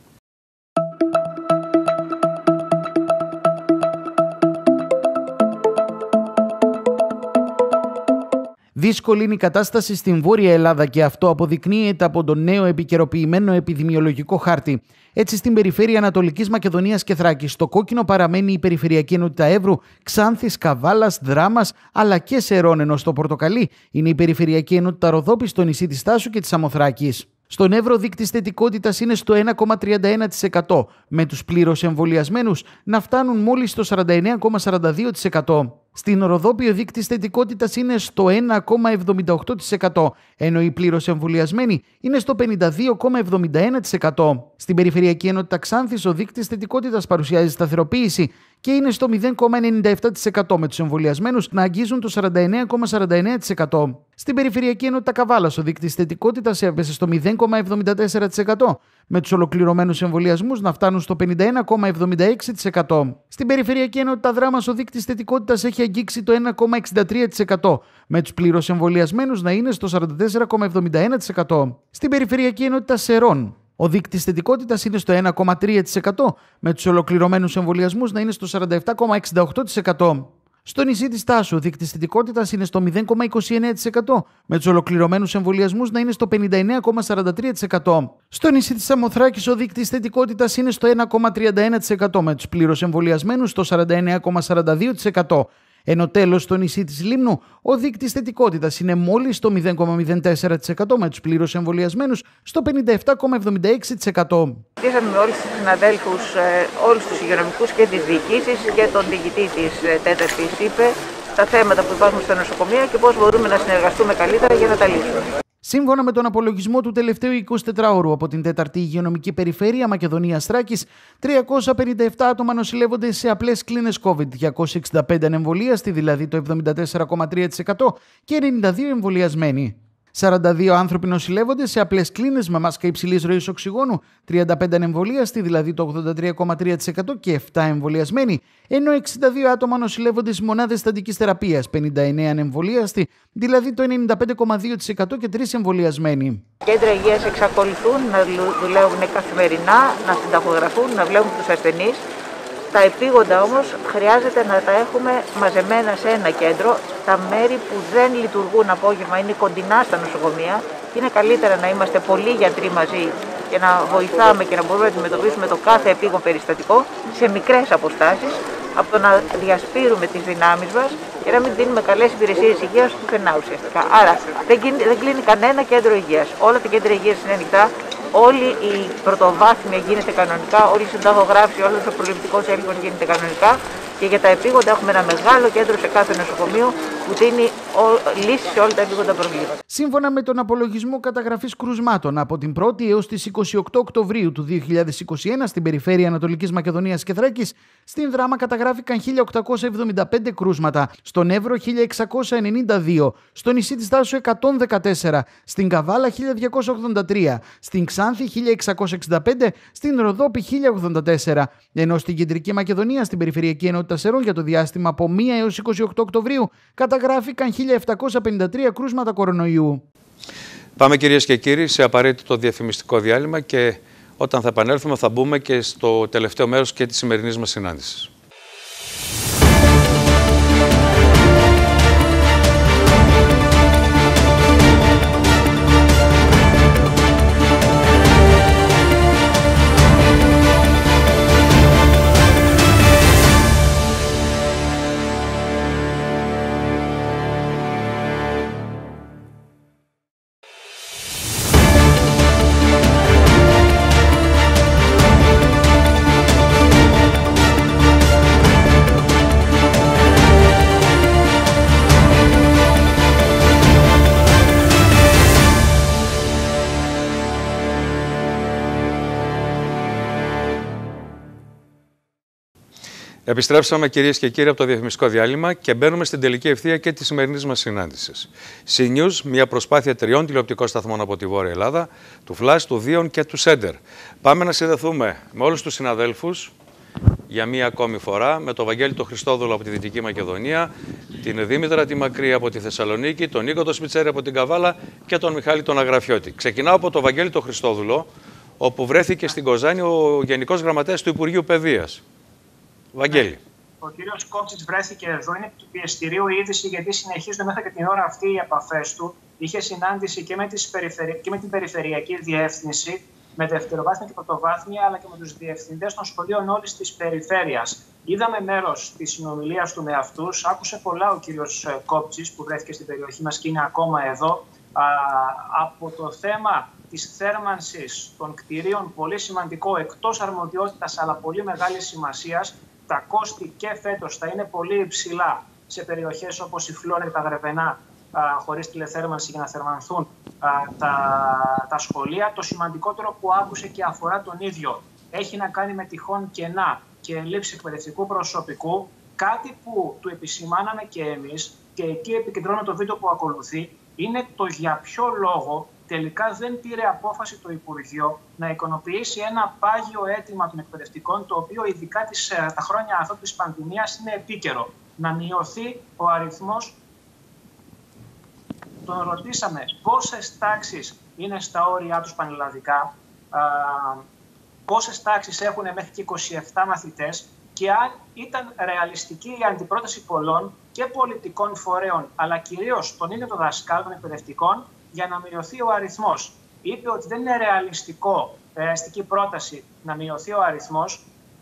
Δύσκολη είναι η κατάσταση στην Βόρεια Ελλάδα και αυτό αποδεικνύεται από τον νέο επικαιροποιημένο επιδημιολογικό χάρτη. Έτσι, στην περιφέρεια Ανατολικής Μακεδονίας και Θράκης, στο κόκκινο παραμένει η περιφερειακή ενότητα Εύρου, Ξάνθης, Καβάλας, Δράμας αλλά και Σερών, ενώ στο πορτοκαλί είναι η περιφερειακή ενότητα Ροδόπης, στο νησί της Τάσου και της Σαμοθράκης. Στον Εύρο, ο δείκτης θετικότητας είναι στο ένα κόμμα τριάντα ένα τοις εκατό, με τους πλήρως εμβολιασμένους να φτάνουν μόλις στο σαράντα εννέα κόμμα σαράντα δύο τοις εκατό. Στην Ροδόπη, ο δείκτης θετικότητας είναι στο ένα κόμμα εβδομήντα οκτώ τοις εκατό, ενώ οι πλήρως εμβολιασμένοι είναι στο πενήντα δύο κόμμα εβδομήντα ένα τοις εκατό. Στην περιφερειακή ενότητα Ξάνθης, ο δείκτης θετικότητας παρουσιάζει σταθεροποίηση και είναι στο μηδέν κόμμα ενενήντα επτά τοις εκατό, με τους εμβολιασμένους να αγγίζουν το σαράντα εννέα κόμμα σαράντα εννέα τοις εκατό. Στην περιφερειακή ενότητα Καβάλας, ο δείκτης θετικότητας έπεσε στο μηδέν κόμμα εβδομήντα τέσσερα τοις εκατό, με τους ολοκληρωμένους εμβολιασμούς να φτάνουν στο πενήντα ένα κόμμα εβδομήντα έξι τοις εκατό. Στην περιφερειακή ενότητα Δράμας, ο δείκτης θετικότητας έχει αγγίξει το ένα κόμμα εξήντα τρία τοις εκατό, με τους πλήρως εμβολιασμένους να είναι στο σαράντα τέσσερα κόμμα εβδομήντα ένα τοις εκατό. Στην περιφερειακή ενότητα Σερών, ο δείκτης θετικότητας είναι στο ένα κόμμα τρία τοις εκατό, με τους ολοκληρωμένους εμβολιασμούς να είναι στο σαράντα επτά κόμμα εξήντα οκτώ τοις εκατό. Στο νησί της Τάσου, ο δείκτης θετικότητας είναι στο μηδέν κόμμα είκοσι εννέα τοις εκατό, με τους ολοκληρωμένους εμβολιασμούς να είναι στο πενήντα εννέα κόμμα σαράντα τρία τοις εκατό. Στο νησί της Σαμοθράκης, ο δείκτης θετικότητας είναι στο ένα κόμμα τριάντα ένα τοις εκατό, με τους πλήρως εμβολιασμένους στο σαράντα εννέα κόμμα σαράντα δύο τοις εκατό. Ενώ τέλος, στο νησί της Λίμνου, ο δείκτης θετικότητας είναι μόλις στο μηδέν κόμμα μηδέν τέσσερα τοις εκατό, με τους πλήρως εμβολιασμένους στο πενήντα επτά κόμμα εβδομήντα έξι τοις εκατό. Συζητήσαμε με όλους τους συναδέλφους, όλους τους υγειονομικούς και τις διοικήσεις και τον διοικητή της τέταρτης ΥΠΕ τα θέματα που υπάρχουν στα νοσοκομεία και πώς μπορούμε να συνεργαστούμε καλύτερα για να τα λύσουμε. Σύμφωνα με τον απολογισμό του τελευταίου εικοσιτετράωρου από την τέταρτη Υγειονομική Περιφέρεια Μακεδονίας Θράκης, τριακόσια πενήντα επτά άτομα νοσηλεύονται σε απλές κλίνες COVID, διακόσια εξήντα πέντε ανεμβολίαστοι, δηλαδή το εβδομήντα τέσσερα κόμμα τρία τοις εκατό, και ενενήντα δύο εμβολιασμένοι. σαράντα δύο άνθρωποι νοσηλεύονται σε απλές κλίνες με μάσκα υψηλής ροής οξυγόνου, τριάντα πέντε ανεμβολίαστοι, δηλαδή το ογδόντα τρία κόμμα τρία τοις εκατό, και επτά εμβολιασμένοι, ενώ εξήντα δύο άτομα νοσηλεύονται σε μονάδες στατικής θεραπείας, πενήντα εννέα ανεμβολίαστοι, δηλαδή το ενενήντα πέντε κόμμα δύο τοις εκατό, και τρεις εμβολιασμένοι. Κέντρα υγείας εξακολουθούν να δουλεύουν καθημερινά, να συνταγογραφούν, να βλέπουν τους ασθενείς. Τα επίγοντα όμως χρειάζεται να τα έχουμε μαζεμένα σε ένα κέντρο. Τα μέρη που δεν λειτουργούν απόγευμα είναι κοντινά στα νοσοκομεία. Είναι καλύτερα να είμαστε πολλοί γιατροί μαζί και να βοηθάμε και να μπορούμε να αντιμετωπίσουμε το κάθε επίγον περιστατικό σε μικρές αποστάσεις, από το να διασπείρουμε τις δυνάμεις μας και να μην δίνουμε καλές υπηρεσίες υγείας πουθενά ουσιαστικά. Άρα δεν κλείνει, δεν κλείνει κανένα κέντρο υγείας. Όλα τα κέντρα υγείας είναι ανοιχτά. Όλη η πρωτοβάθμια γίνεται κανονικά, όλη η συνταγογράφηση, όλο ο προληπτικός έλεγχος γίνεται κανονικά και για τα επίγοντα έχουμε ένα μεγάλο κέντρο σε κάθε νοσοκομείο που δίνει λύσεις σε όλα τα επίγοντα προβλήματα. Σύμφωνα με τον απολογισμό καταγραφής κρουσμάτων, από την πρώτη έως τις είκοσι οκτώ Οκτωβρίου του δύο χιλιάδες είκοσι ένα στην περιφέρεια Ανατολικής Μακεδονίας και Θράκης, στην Δράμα καταγράφηκαν χίλια οκτακόσια εβδομήντα πέντε κρούσματα, στον Εύρο χίλια εξακόσια ενενήντα δύο, στο νησί της Τάσου εκατόν δεκατέσσερα, στην Καβάλα χίλια διακόσια ογδόντα τρία, στην Ξάνθη χίλια εξακόσια εξήντα πέντε, στην Ροδόπη χίλια ογδόντα τέσσερα, ενώ στην Κεντρική Μακεδονία, στην Περιφερειακή Ενότητα Σερών, για το διάστημα από μία έως είκοσι οκτώ Οκτωβρίου, καταγράφηκαν χίλια επτακόσια πενήντα τρία κρούσματα κορονοϊού. Πάμε, κυρίες και κύριοι, σε απαραίτητο διαφημιστικό διάλειμμα και όταν θα επανέλθουμε θα μπούμε και στο τελευταίο μέρος και της σημερινής μας συνάντησης. Επιστρέψαμε, κυρίες και κύριοι, από το διαφημιστικό διάλειμμα και μπαίνουμε στην τελική ευθεία και τη σημερινή μας συνάντησης. Σι News, μια προσπάθεια τριών τηλεοπτικών σταθμών από τη Βόρεια Ελλάδα, του Flash, του Δίον και του Σέντερ. Πάμε να συνδεθούμε με όλους τους συναδέλφους για μία ακόμη φορά, με τον Βαγγέλη τον Χριστόδουλο από τη Δυτική Μακεδονία, την Δήμητρα τη Μακρύ από τη Θεσσαλονίκη, τον Νίκο τον Σπιτσέρη από την Καβάλα και τον Μιχάλη τον Αγραφιώτη. Ξεκινάω από τον Βαγγέλη τον Χριστόδουλο, όπου βρέθηκε στην Κοζάνη ο Γενικός Γραμματέας του Υπουργείου Παιδείας. Βαγγέλη. Ο κύριος Κόψης βρέθηκε εδώ, είναι του πιεστηρίου είδηση, γιατί συνεχίζονται μέχρι και την ώρα αυτή οι επαφές του. Είχε συνάντηση και με, τις περιφερει... και με την Περιφερειακή Διεύθυνση, με δευτεροβάθμια και πρωτοβάθμια, αλλά και με τους διευθυντές των σχολείων όλης της περιφέρειας. Είδαμε μέρος της συνομιλίας του με αυτούς. Άκουσε πολλά ο κύριος Κόψης, που βρέθηκε στην περιοχή μας και είναι ακόμα εδώ. Α, από το θέμα της θέρμανσης των κτηρίων, πολύ σημαντικό, εκτός αρμοδιότητας, αλλά πολύ μεγάλη σημασίας. Τα κόστη και φέτος θα είναι πολύ υψηλά σε περιοχές όπως η Φλόρα και τα Γρεβενά, χωρίς τηλεθέρμανση, για να θερμανθούν α, τα, τα σχολεία. Το σημαντικότερο που άκουσε και αφορά τον ίδιο έχει να κάνει με τυχόν κενά και λήψη εκπαιδευτικού προσωπικού, κάτι που του επισημάναμε και εμείς, και εκεί επικεντρώνω το βίντεο που ακολουθεί, είναι το για ποιο λόγο τελικά δεν πήρε απόφαση το Υπουργείο να εικονοποιήσει ένα πάγιο αίτημα των εκπαιδευτικών, το οποίο ειδικά τις, τα χρόνια αυτό της πανδημίας είναι επίκαιρο. Να μειωθεί ο αριθμός. Τον ρωτήσαμε πόσες τάξεις είναι στα όρια τους πανελλαδικά, α, πόσες τάξεις έχουν μέχρι και είκοσι επτά μαθητές, και αν ήταν ρεαλιστική η αντιπρόταση πολλών και πολιτικών φορέων, αλλά κυρίως των ίδιων των δασκάλων των εκπαιδευτικών, για να μειωθεί ο αριθμός. Είπε ότι δεν είναι ρεαλιστικό, ρεαλιστική πρόταση να μειωθεί ο αριθμός.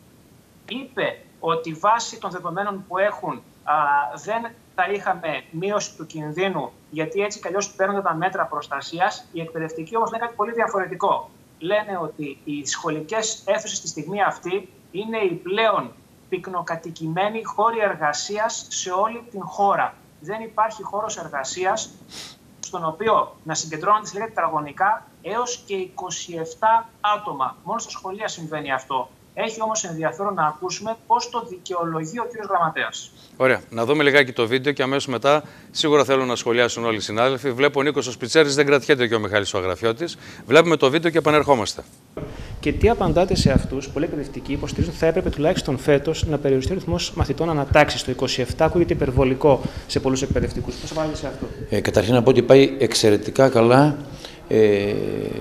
Είπε ότι βάσει των δεδομένων που έχουν α, δεν θα είχαμε μείωση του κινδύνου, γιατί έτσι κι αλλιώς παίρνονται τα μέτρα προστασίας. Οι εκπαιδευτικοί όμως λένε κάτι πολύ διαφορετικό. Λένε ότι οι σχολικές αίθουσες στη στιγμή αυτή είναι οι πλέον πυκνοκατοικημένοι χώροι εργασίας σε όλη την χώρα. Δεν υπάρχει χώρος εργασίας στον οποίο να συγκεντρώνονται σε λίγα τετραγωνικά έως και είκοσι επτά άτομα. Μόνο στα σχολεία συμβαίνει αυτό. Έχει όμως ενδιαφέρον να ακούσουμε πώς το δικαιολογεί ο κύριος Γραμματέας. Ωραία. Να δούμε λιγάκι το βίντεο και αμέσως μετά σίγουρα θέλουν να σχολιάσουν όλοι οι συνάδελφοι. Βλέπω ο Νίκος ο Σπιτσέρης, δεν κρατιέται και ο Μιχάλης ο Αγραφιώτης. Βλέπουμε το βίντεο και επανερχόμαστε. Και τι απαντάτε σε αυτούς? Πολλοί εκπαιδευτικοί υποστηρίζουν ότι θα έπρεπε τουλάχιστον φέτος να περιοριστεί ο ρυθμός μαθητών ανατάξεις. Το είκοσι επτά ακούγεται υπερβολικό σε πολλούς εκπαιδευτικούς. Πώς απαντάτε σε αυτό? Ε, καταρχήν να πω ότι πάει εξαιρετικά καλά ε,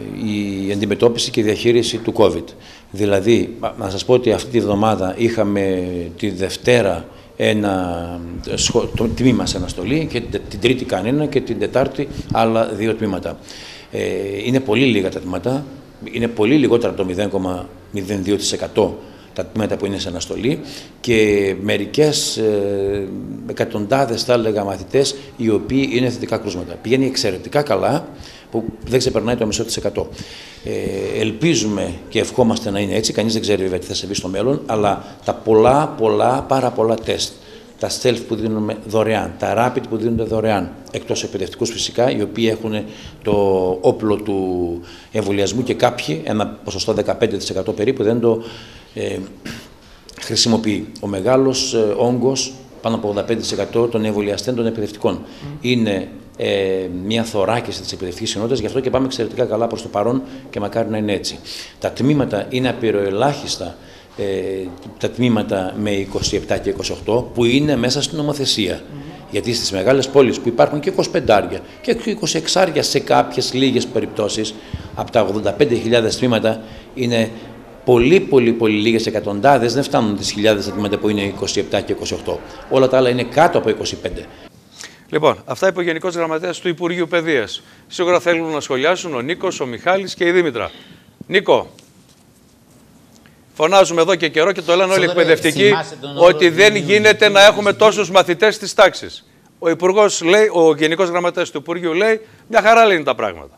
η αντιμετώπιση και η διαχείριση του COVID. Δηλαδή, να σας πω ότι αυτή τη βδομάδα είχαμε τη Δευτέρα ένα το τμήμα σε αναστολή, και την Τρίτη κανένα και την Τετάρτη άλλα δύο τμήματα. Ε, είναι πολύ λίγα τα τμήματα, είναι πολύ λιγότερα από το μηδέν κόμμα μηδέν δύο τοις εκατό τα τμήματα που είναι σε αναστολή, και μερικές ε, εκατοντάδες, θα έλεγα, μαθητές οι οποίοι είναι θετικά κρούσματα. Πηγαίνει εξαιρετικά καλά, που δεν ξεπερνάει το μισό της εκατό. Ε, ελπίζουμε και ευχόμαστε να είναι έτσι, κανείς δεν ξέρει βέβαια τι θα συμβεί στο μέλλον, αλλά τα πολλά, πολλά, πάρα πολλά τεστ, τα self που δίνουμε δωρεάν, τα rapid που δίνονται δωρεάν, εκτός εκπαιδευτικούς φυσικά, οι οποίοι έχουν το όπλο του εμβολιασμού, και κάποιοι, ένα ποσοστό δεκαπέντε τοις εκατό περίπου, δεν το ε, χρησιμοποιεί. Ο μεγάλος ε, όγκος, πάνω από ογδόντα πέντε τοις εκατό των εμβολιαστών των εκπαιδευτικών, mm. είναι ε, μια θωράκιση της εκπαιδευτικής κοινότητας, γι' αυτό και πάμε εξαιρετικά καλά προς το παρόν και μακάρι να είναι έτσι. Τα τμήματα είναι απειροελάχιστα, ε, τα τμήματα με είκοσι επτά και είκοσι οκτώ, που είναι μέσα στην νομοθεσία. Mm. Γιατί στις μεγάλες πόλεις που υπάρχουν και είκοσι πέντε και είκοσι έξι σε κάποιες λίγες περιπτώσεις, από τα ογδόντα πέντε χιλιάδες τμήματα είναι πολύ πολύ πολύ λίγες εκατοντάδες, δεν φτάνουν τις χιλιάδες τα τμήματα που είναι είκοσι επτά και είκοσι οκτώ. Όλα τα άλλα είναι κάτω από είκοσι πέντε. Λοιπόν, αυτά είπε ο Γενικός Γραμματέας του Υπουργείου Παιδείας. Σίγουρα θέλουν να σχολιάσουν ο Νίκος, ο Μιχάλης και η Δήμητρα. Νίκο, φωνάζουμε εδώ και καιρό και το λένε όλοι οι εκπαιδευτικοί ότι δεν γίνεται να έχουμε τόσους μαθητές στις τάξεις. Ο Υπουργός λέει, ο Γενικός Γραμματέας του Υπουργείου λέει, μια χαρά λένε τα πράγματα.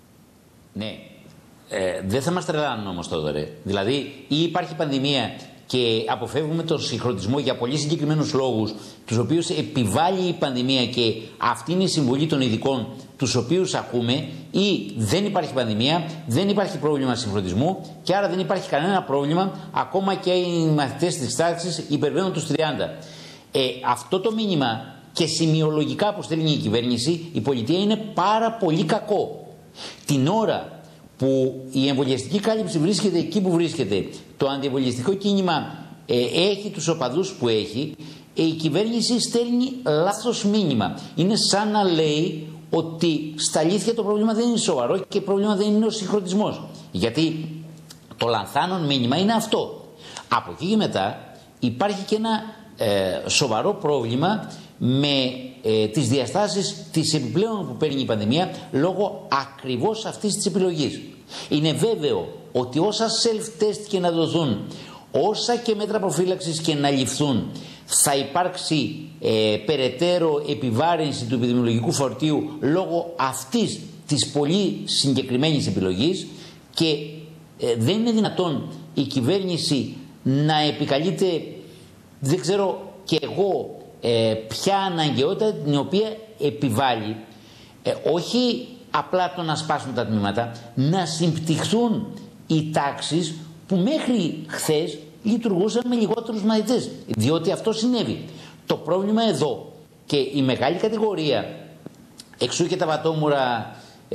Ναι. Ε, δεν θα μας τρελάνουν όμως, Θόδωρε. Δηλαδή, ή υπάρχει πανδημία και αποφεύγουμε τον συγχρονισμό για πολύ συγκεκριμένους λόγους, τους οποίους επιβάλλει η πανδημία και αυτή είναι η συμβολή των ειδικών, τους οποίους ακούμε, ή δεν υπάρχει πανδημία, δεν υπάρχει πρόβλημα συγχρονισμού και άρα δεν υπάρχει κανένα πρόβλημα, ακόμα και οι μαθητές της τάξης υπερβαίνουν τους τριάντα. Ε, αυτό το μήνυμα και σημειολογικά που στέλνει η κυβέρνηση, η πολιτεία είναι πάρα πολύ κακό. Την ώρα που η εμβολιαστική κάλυψη βρίσκεται εκεί που βρίσκεται, το αντιεμβολιαστικό κίνημα ε, έχει τους οπαδούς που έχει, ε, η κυβέρνηση στέλνει λάθος μήνυμα. Είναι σαν να λέει ότι στα αλήθεια το πρόβλημα δεν είναι σοβαρό και το πρόβλημα δεν είναι ο συγχρονισμός. Γιατί το λανθάνον μήνυμα είναι αυτό. Από εκεί και μετά υπάρχει και ένα ε, σοβαρό πρόβλημα με ε, τις διαστάσεις της επιπλέον που παίρνει η πανδημία λόγω ακριβώς αυτής της επιλογής. Είναι βέβαιο ότι όσα self-test και να δοθούν, όσα και μέτρα προφύλαξης και να ληφθούν, θα υπάρξει ε, περαιτέρω επιβάρυνση του επιδημιολογικού φορτίου λόγω αυτής της πολύ συγκεκριμένης επιλογής και ε, δεν είναι δυνατόν η κυβέρνηση να επικαλείται, δεν ξέρω και εγώ, Ε, ποια αναγκαιότητα την οποία επιβάλλει ε, όχι απλά το να σπάσουν τα τμήματα, να συμπτυχθούν οι τάξεις που μέχρι χθες λειτουργούσαν με λιγότερους μαθητές, διότι αυτό συνέβη. Το πρόβλημα εδώ και η μεγάλη κατηγορία, εξού και τα βατόμουρα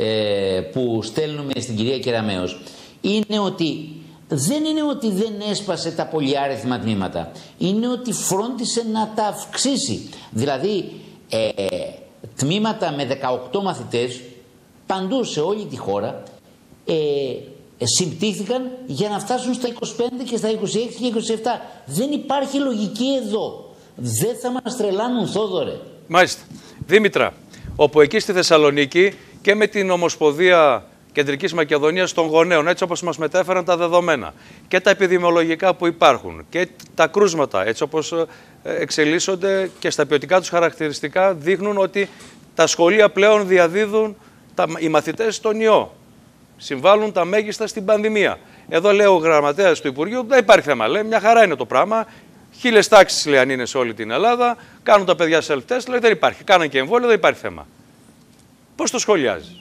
ε, που στέλνουμε στην κυρία Κεραμέως, είναι ότι δεν είναι ότι δεν έσπασε τα πολυάριθμα τμήματα. Είναι ότι φρόντισε να τα αυξήσει. Δηλαδή, ε, τμήματα με δεκαοκτώ μαθητές, παντού σε όλη τη χώρα, ε, συμπτύχθηκαν για να φτάσουν στα είκοσι πέντε και στα είκοσι έξι και είκοσι επτά. Δεν υπάρχει λογική εδώ. Δεν θα μας τρελάνουν, Θόδωρε. Μάλιστα. Δήμητρα, όπου εκεί στη Θεσσαλονίκη και με την Ομοσπονδία Κεντρικής Μακεδονίας των Γονέων, έτσι όπως μας μετέφεραν τα δεδομένα και τα επιδημιολογικά που υπάρχουν και τα κρούσματα, έτσι όπως εξελίσσονται και στα ποιοτικά τους χαρακτηριστικά, δείχνουν ότι τα σχολεία πλέον διαδίδουν τα, οι μαθητές τον ιό. Συμβάλλουν τα μέγιστα στην πανδημία. Εδώ λέει ο γραμματέας του Υπουργείου, δεν υπάρχει θέμα. Λέει, μια χαρά είναι το πράγμα. Χίλιες τάξεις, λέει, αν είναι σε όλη την Ελλάδα. Κάνουν τα παιδιά self-test, λέει, δεν υπάρχει. Κάναν και εμβόλιο, δεν υπάρχει θέμα. Πώς το σχολιάζεις?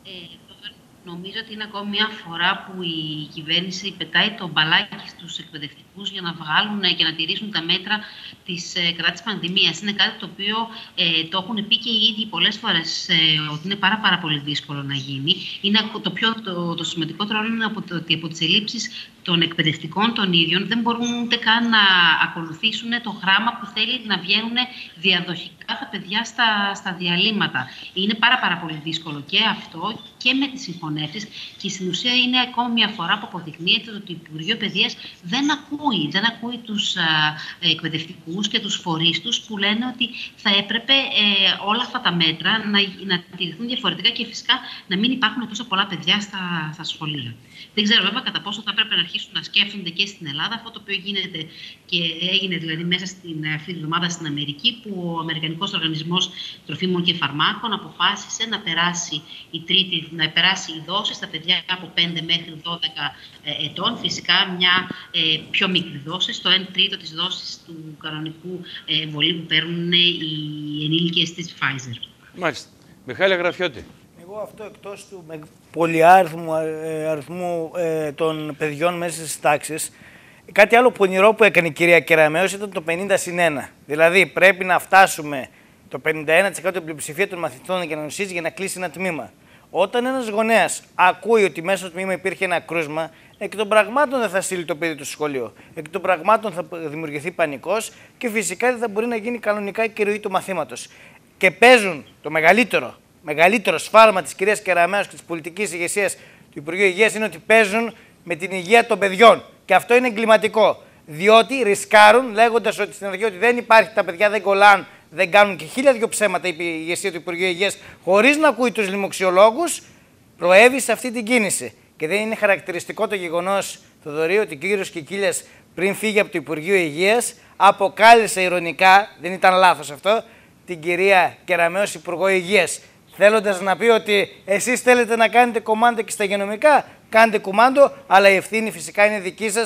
Νομίζω ότι είναι ακόμη μια φορά που η κυβέρνηση πετάει το μπαλάκι στους εκπαιδευτικούς για να βγάλουν και να τηρήσουν τα μέτρα της, ε, κατά της πανδημίας. Είναι κάτι το οποίο ε, το έχουν πει και οι ίδιοι πολλές φορές ε, ότι είναι πάρα, πάρα πολύ δύσκολο να γίνει. Είναι το, πιο, το, το σημαντικότερο είναι από το, ότι από τις ελλείψεις των εκπαιδευτικών των ίδιων δεν μπορούν ούτε καν να ακολουθήσουν το γράμμα που θέλει να βγαίνουν διαδοχικά τα παιδιά στα, στα διαλύματα. Είναι πάρα, πάρα πολύ δύσκολο και αυτό και με τις συγχωνεύσεις και στην ουσία είναι ακόμη μια φορά που αποδεικνύεται ότι το Υπουργείο Παιδείας δεν ακούει, δεν ακούει τους α, εκπαιδευτικούς και τους φορείς τους που λένε ότι θα έπρεπε ε, όλα αυτά τα μέτρα να, να τηρηθούν διαφορετικά και φυσικά να μην υπάρχουν τόσο πολλά παιδιά στα, στα σχολεία. Δεν ξέρω βέβαια κατά πόσο θα πρέπει να αρχίσουν να σκέφτονται και στην Ελλάδα αυτό το οποίο γίνεται και έγινε δηλαδή μέσα στην αυτή τη εβδομάδα στην Αμερική, που ο Αμερικανικός Οργανισμός Τροφίμων και Φαρμάκων αποφάσισε να περάσει η τρίτη, να περάσει η δόση στα παιδιά από πέντε μέχρι δώδεκα ετών. Φυσικά μια ε, πιο μικρή δόση, στο ένα τρίτο της δόσης του κανονικού εμβολίου που παίρνουν οι ενήλικες της Pfizer. Μάλιστα. Μιχάλη Γραφιώτη. Εγώ αυτό εκτός του πολυάριθμου αριθμού ε, των παιδιών μέσα στις τάξεις, κάτι άλλο πονηρό που έκανε η κυρία Κεραμέως ήταν το πενήντα συν ένα. Δηλαδή πρέπει να φτάσουμε το πενήντα ένα τοις εκατό την πλειοψηφία των μαθητών για να νοσήσει για να κλείσει ένα τμήμα. Όταν ένας γονέας ακούει ότι μέσα στο τμήμα υπήρχε ένα κρούσμα, εκ των πραγμάτων δεν θα στείλει το παιδί του στο σχολείο. Εκ των πραγμάτων θα δημιουργηθεί πανικός και φυσικά δεν θα μπορεί να γίνει κανονικά η ροή του μαθήματος. Και παίζουν το μεγαλύτερο. Μεγαλύτερο σφάλμα της κυρίας Κεραμέως και της πολιτικής ηγεσίας του Υπουργείου Υγείας είναι ότι παίζουν με την υγεία των παιδιών. Και αυτό είναι εγκληματικό. Διότι ρισκάρουν λέγοντας ότι στην αρχή ότι δεν υπάρχει, τα παιδιά δεν κολλάν, δεν κάνουν και χίλια δυο ψέματα η ηγεσία του Υπουργείου Υγείας, χωρίς να ακούει τους λοιμοξιολόγους, προέβη σε αυτή την κίνηση. Και δεν είναι χαρακτηριστικό το γεγονός, Θοδωρή, ότι ο κύριος Κικίλιας πριν φύγει από το Υπουργείο Υγείας, αποκάλυψε ειρωνικά, δεν ήταν λάθος αυτό, την κυρία Κεραμέως Υπουργό Υγείας. Θέλοντας να πει ότι εσείς θέλετε να κάνετε κομμάντο και στα υγειονομικά, κάντε κουμάντο, αλλά η ευθύνη φυσικά είναι δική σας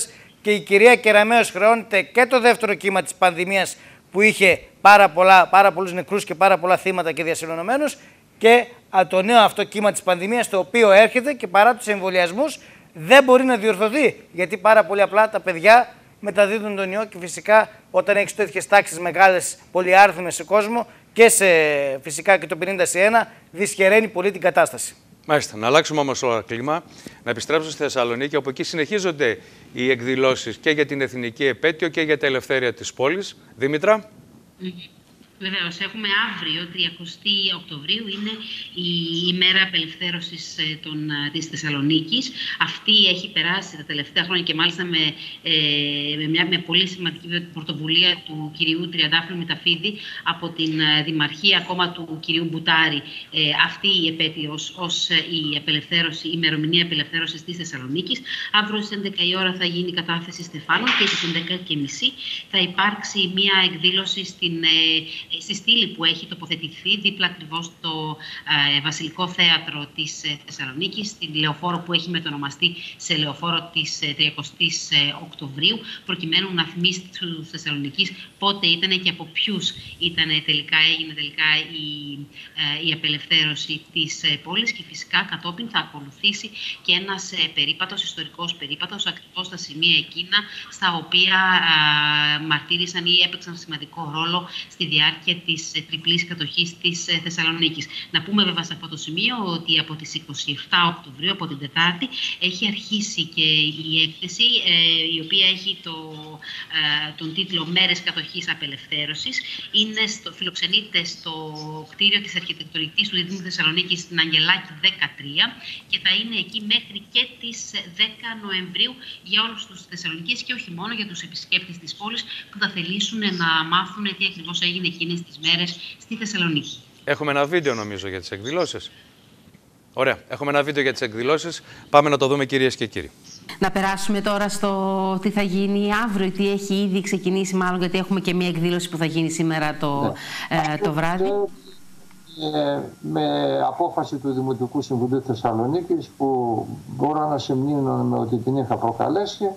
και η κυρία Κεραμέως χρεώνεται και το δεύτερο κύμα της πανδημίας που είχε πάρα, πολλά, πάρα πολλούς νεκρούς και πάρα πολλά θύματα και διασυλλονωμένους, και το νέο αυτό κύμα της πανδημίας, το οποίο έρχεται και παρά τους εμβολιασμούς δεν μπορεί να διορθωθεί, γιατί πάρα πολύ απλά τα παιδιά μεταδίδουν τον ιό και φυσικά όταν έχεις τέτοιες τάξεις μεγάλες, πολυάριθμες σε κόσμο και σε, φυσικά και το πενήντα συν ένα, δυσχεραίνει πολύ την κατάσταση. Μάλιστα. Να αλλάξουμε όμως το κλίμα, να επιστρέψουμε στη Θεσσαλονίκη, όπου εκεί συνεχίζονται οι εκδηλώσεις και για την εθνική επέτειο και για τα ελευθέρια της πόλης. Δήμητρα. Mm-hmm. Βεβαίως, έχουμε αύριο, τριακοστή Οκτωβρίου, είναι η ημέρα απελευθέρωσης των, της Θεσσαλονίκης. Αυτή έχει περάσει τα τελευταία χρόνια και μάλιστα με, ε, με μια με πολύ σημαντική πρωτοβουλία του κυρίου Τριαντάφυλλου Μηταφίδη από την Δημαρχία, ακόμα του κυρίου Μπουτάρη. Ε, αυτή η επέτειος ως η, απελευθέρωση, η ημερομηνία απελευθέρωσης της Θεσσαλονίκης. Αύριο στις έντεκα η ώρα θα γίνει η κατάθεση στεφάνων και στις έντεκα και μισή θα υπάρξει μια εκδήλωση στην στη στήλη που έχει τοποθετηθεί δίπλα ακριβώς στο ε, Βασιλικό Θέατρο της ε, Θεσσαλονίκης, στην λεωφόρο που έχει μετονομαστεί σε λεωφόρο της ε, τριακοστής Οκτωβρίου, προκειμένου να θυμίσει στους Θεσσαλονικείς πότε ήταν και από ποιους ήταν τελικά, έγινε τελικά η, ε, η απελευθέρωση της ε, πόλης, και φυσικά κατόπιν θα ακολουθήσει και ένας ε, περίπατος, ιστορικός περίπατος, ακριβώς στα σημεία εκείνα στα οποία ε, μαρτύρησαν ή έπαιξαν σημαντικό ρόλο στη διάρκεια της ε, τριπλής κατοχής της ε, Θεσσαλονίκης. Να πούμε βέβαια σε αυτό το σημείο ότι από τις είκοσι επτά Οκτωβρίου, από την Τετάρτη, έχει αρχίσει και η έκθεση, ε, η οποία έχει το, ε, τον τίτλο «Μέρες κατοχής απελευθέρωσης». Είναι στο, φιλοξενείται στο κτίριο της αρχιτεκτονικής του Δήμου Θεσσαλονίκης στην Αγγελάκη δεκατρία και θα είναι εκεί μέχρι και τις δέκα Νοεμβρίου για όλους τους Θεσσαλονικείς και όχι μόνο για τους επισκέπτες της πόλης που θα θελήσουν να μάθουν τι ακριβώς έγινε εκείνες τις μέρες στη Θεσσαλονίκη. Έχουμε ένα βίντεο νομίζω για τις εκδηλώσεις. Ωραία. Έχουμε ένα βίντεο για τις εκδηλώσεις. Πάμε να το δούμε, κυρίες και κύριοι. Να περάσουμε τώρα στο τι θα γίνει αύριο, τι έχει ήδη ξεκινήσει μάλλον, γιατί έχουμε και μια εκδήλωση που θα γίνει σήμερα το, ναι. ε, το βράδυ. Ε, με απόφαση του Δημοτικού Συμβουλίου Θεσσαλονίκης, που μπορώ να σε μνήμω ότι την είχα προκαλέσει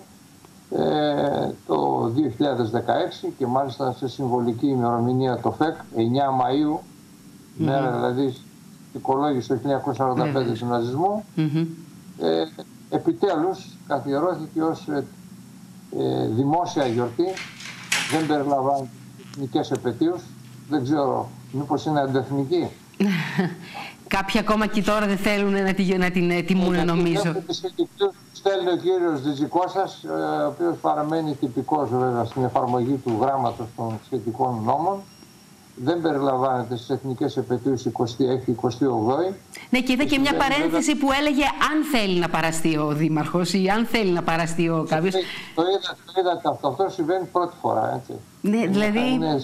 ε, το δύο χιλιάδες δεκαέξι και μάλιστα σε συμβολική ημερομηνία το ΦΕΚ, εννιά Μαΐου, mm-hmm. μέρα δηλαδή οικολόγηση το χίλια εννιακόσια σαράντα πέντε mm-hmm. του ναζισμού, mm-hmm. ε, επιτέλους καθιερώθηκε ως ε, ε, δημόσια γιορτή, δεν περιλαμβάνει εθνικές επετείους, δεν ξέρω, μήπως είναι αντεθνική. Κάποιοι ακόμα και τώρα δεν θέλουν να την, να την τιμούν, νομίζω. Στέλνει ο κύριος Τζιτζικώσας, ο οποίος παραμένει τυπικός βέβαια στην εφαρμογή του γράμματος των σχετικών νόμων. Δεν περιλαμβάνεται στις εθνικές επετείους εικοστή έκτη εικοστή όγδοη. Ναι, και είδα και μια παρένθεση που έλεγε αν θέλει να παραστεί ο Δήμαρχος ή αν θέλει να παραστεί ο κάποιος. Το είδα, το είδατε αυτό. Αυτό συμβαίνει πρώτη φορά, έτσι. Ναι, δηλαδή... Είναι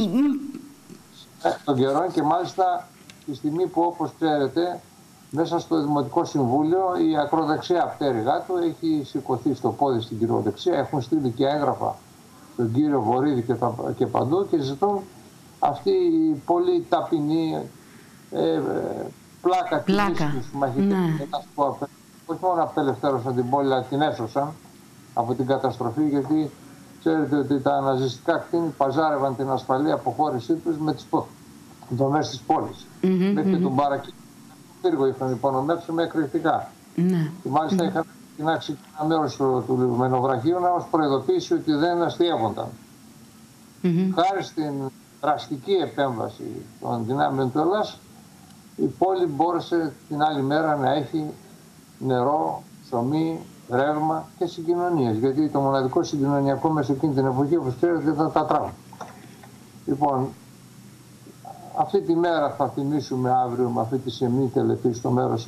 των καιρών και μάλιστα τη στιγμή που, όπως ξέρετε, μέσα στο Δημοτικό Συμβούλιο η ακροδεξιά πτέρυγά του έχει σηκωθεί στο πόδι στην κυριοδεξιά. Έχουν στείλει και έγγραφα τον κύριο Βορύδη και, τα, και παντού και ζητούν αυτή η πολύ ταπεινή ε, πλάκα, πλάκα. της μαχητής ναι. που όχι μόνο απελευθέρωσαν την πόλη, αλλά την έσωσαν από την καταστροφή, γιατί ξέρετε ότι τα ναζιστικά κτίνη παζάρευαν την ασφαλή αποχώρησή τους με τις δομές της πόλης. Mm-hmm, μέχρι mm-hmm. τον Παρακή, το πύργο είχαν υπονομεύσει με εκρηκτικά. Mm-hmm. Και μάλιστα mm-hmm. είχαν κοινάξει ένα μέρος του, του λιμενοβραχείου να μας προειδοποιήσει ότι δεν αστείευονταν. Mm-hmm. Χάρη στην δραστική επέμβαση των δυνάμεων του Ελλάς, η πόλη μπόρεσε την άλλη μέρα να έχει νερό, ψωμί, ρεύμα και συγκοινωνίες. Γιατί το μοναδικό συγκοινωνιακό μέσα εκείνη την εποχή, όπως ξέρετε, ήταν τα τραμ. Λοιπόν, αυτή τη μέρα θα θυμίσουμε αύριο με αυτή τη σεμνή τελετή στο μέρος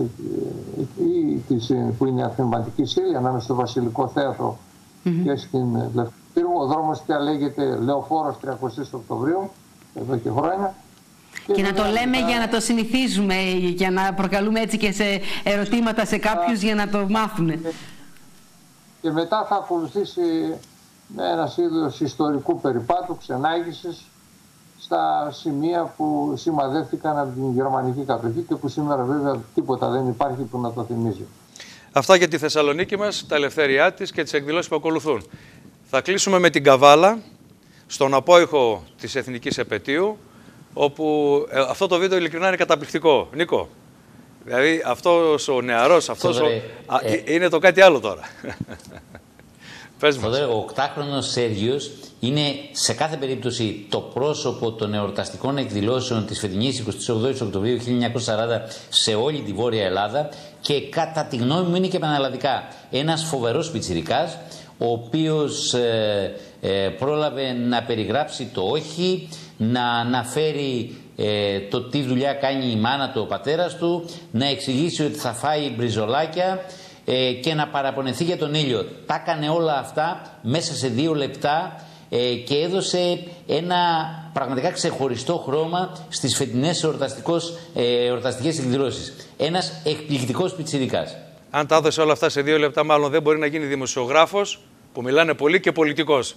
εκεί, που είναι η αθληματική σύλλη, ανάμεσα στο Βασιλικό Θέατρο mm-hmm. και στην Λευκοπύργο. Ο δρόμος πια λέγεται Λεωφόρος τριακοστή Οκτωβρίου, εδώ και χρόνια. Και, και να το λέμε μετά... για να το συνηθίζουμε, για να προκαλούμε έτσι και σε ερωτήματα σε κάποιους για να το μάθουν. Και, και μετά θα ακολουθήσει ένας είδος ιστορικού περιπάτου, ξενάγησης, στα σημεία που σημαδεύτηκαν από την γερμανική κατοχή και που σήμερα βέβαια τίποτα δεν υπάρχει που να το θυμίζει. Αυτά για τη Θεσσαλονίκη μας, τα ελευθέρια της και τις εκδηλώσεις που ακολουθούν. Θα κλείσουμε με την Καβάλα, στον απόϊχο της Εθνικής Επετείου, όπου ε, αυτό το βίντεο ειλικρινά είναι καταπληκτικό. Νίκο, δηλαδή αυτός ο νεαρός, αυτός Θοδωρέ, ο... Α, ε... είναι το κάτι άλλο τώρα. Πες μας. Ο οκτάχρονος Σέργιος είναι σε κάθε περίπτωση το πρόσωπο των εορταστικών εκδηλώσεων της φετινής εικοστή όγδοη Οκτωβρίου χίλια εννιακόσια σαράντα σε όλη τη Βόρεια Ελλάδα και κατά τη γνώμη μου είναι και πανελλαδικά ένας φοβερός πιτσιρικάς, ο οποίος ε, ε, πρόλαβε να περιγράψει το όχι, να αναφέρει ε, το τι δουλειά κάνει η μάνα του, ο πατέρας του, να εξηγήσει ότι θα φάει μπριζολάκια ε, και να παραπονεθεί για τον ήλιο. Τα έκανε όλα αυτά μέσα σε δύο λεπτά ε, και έδωσε ένα πραγματικά ξεχωριστό χρώμα στις φετινές ε, εορταστικές εκδηλώσεις. Ένας εκπληκτικός πιτσιρικάς. Αν τα έδωσε όλα αυτά σε δύο λεπτά, μάλλον δεν μπορεί να γίνει δημοσιογράφος που μιλάνε πολύ και πολιτικός.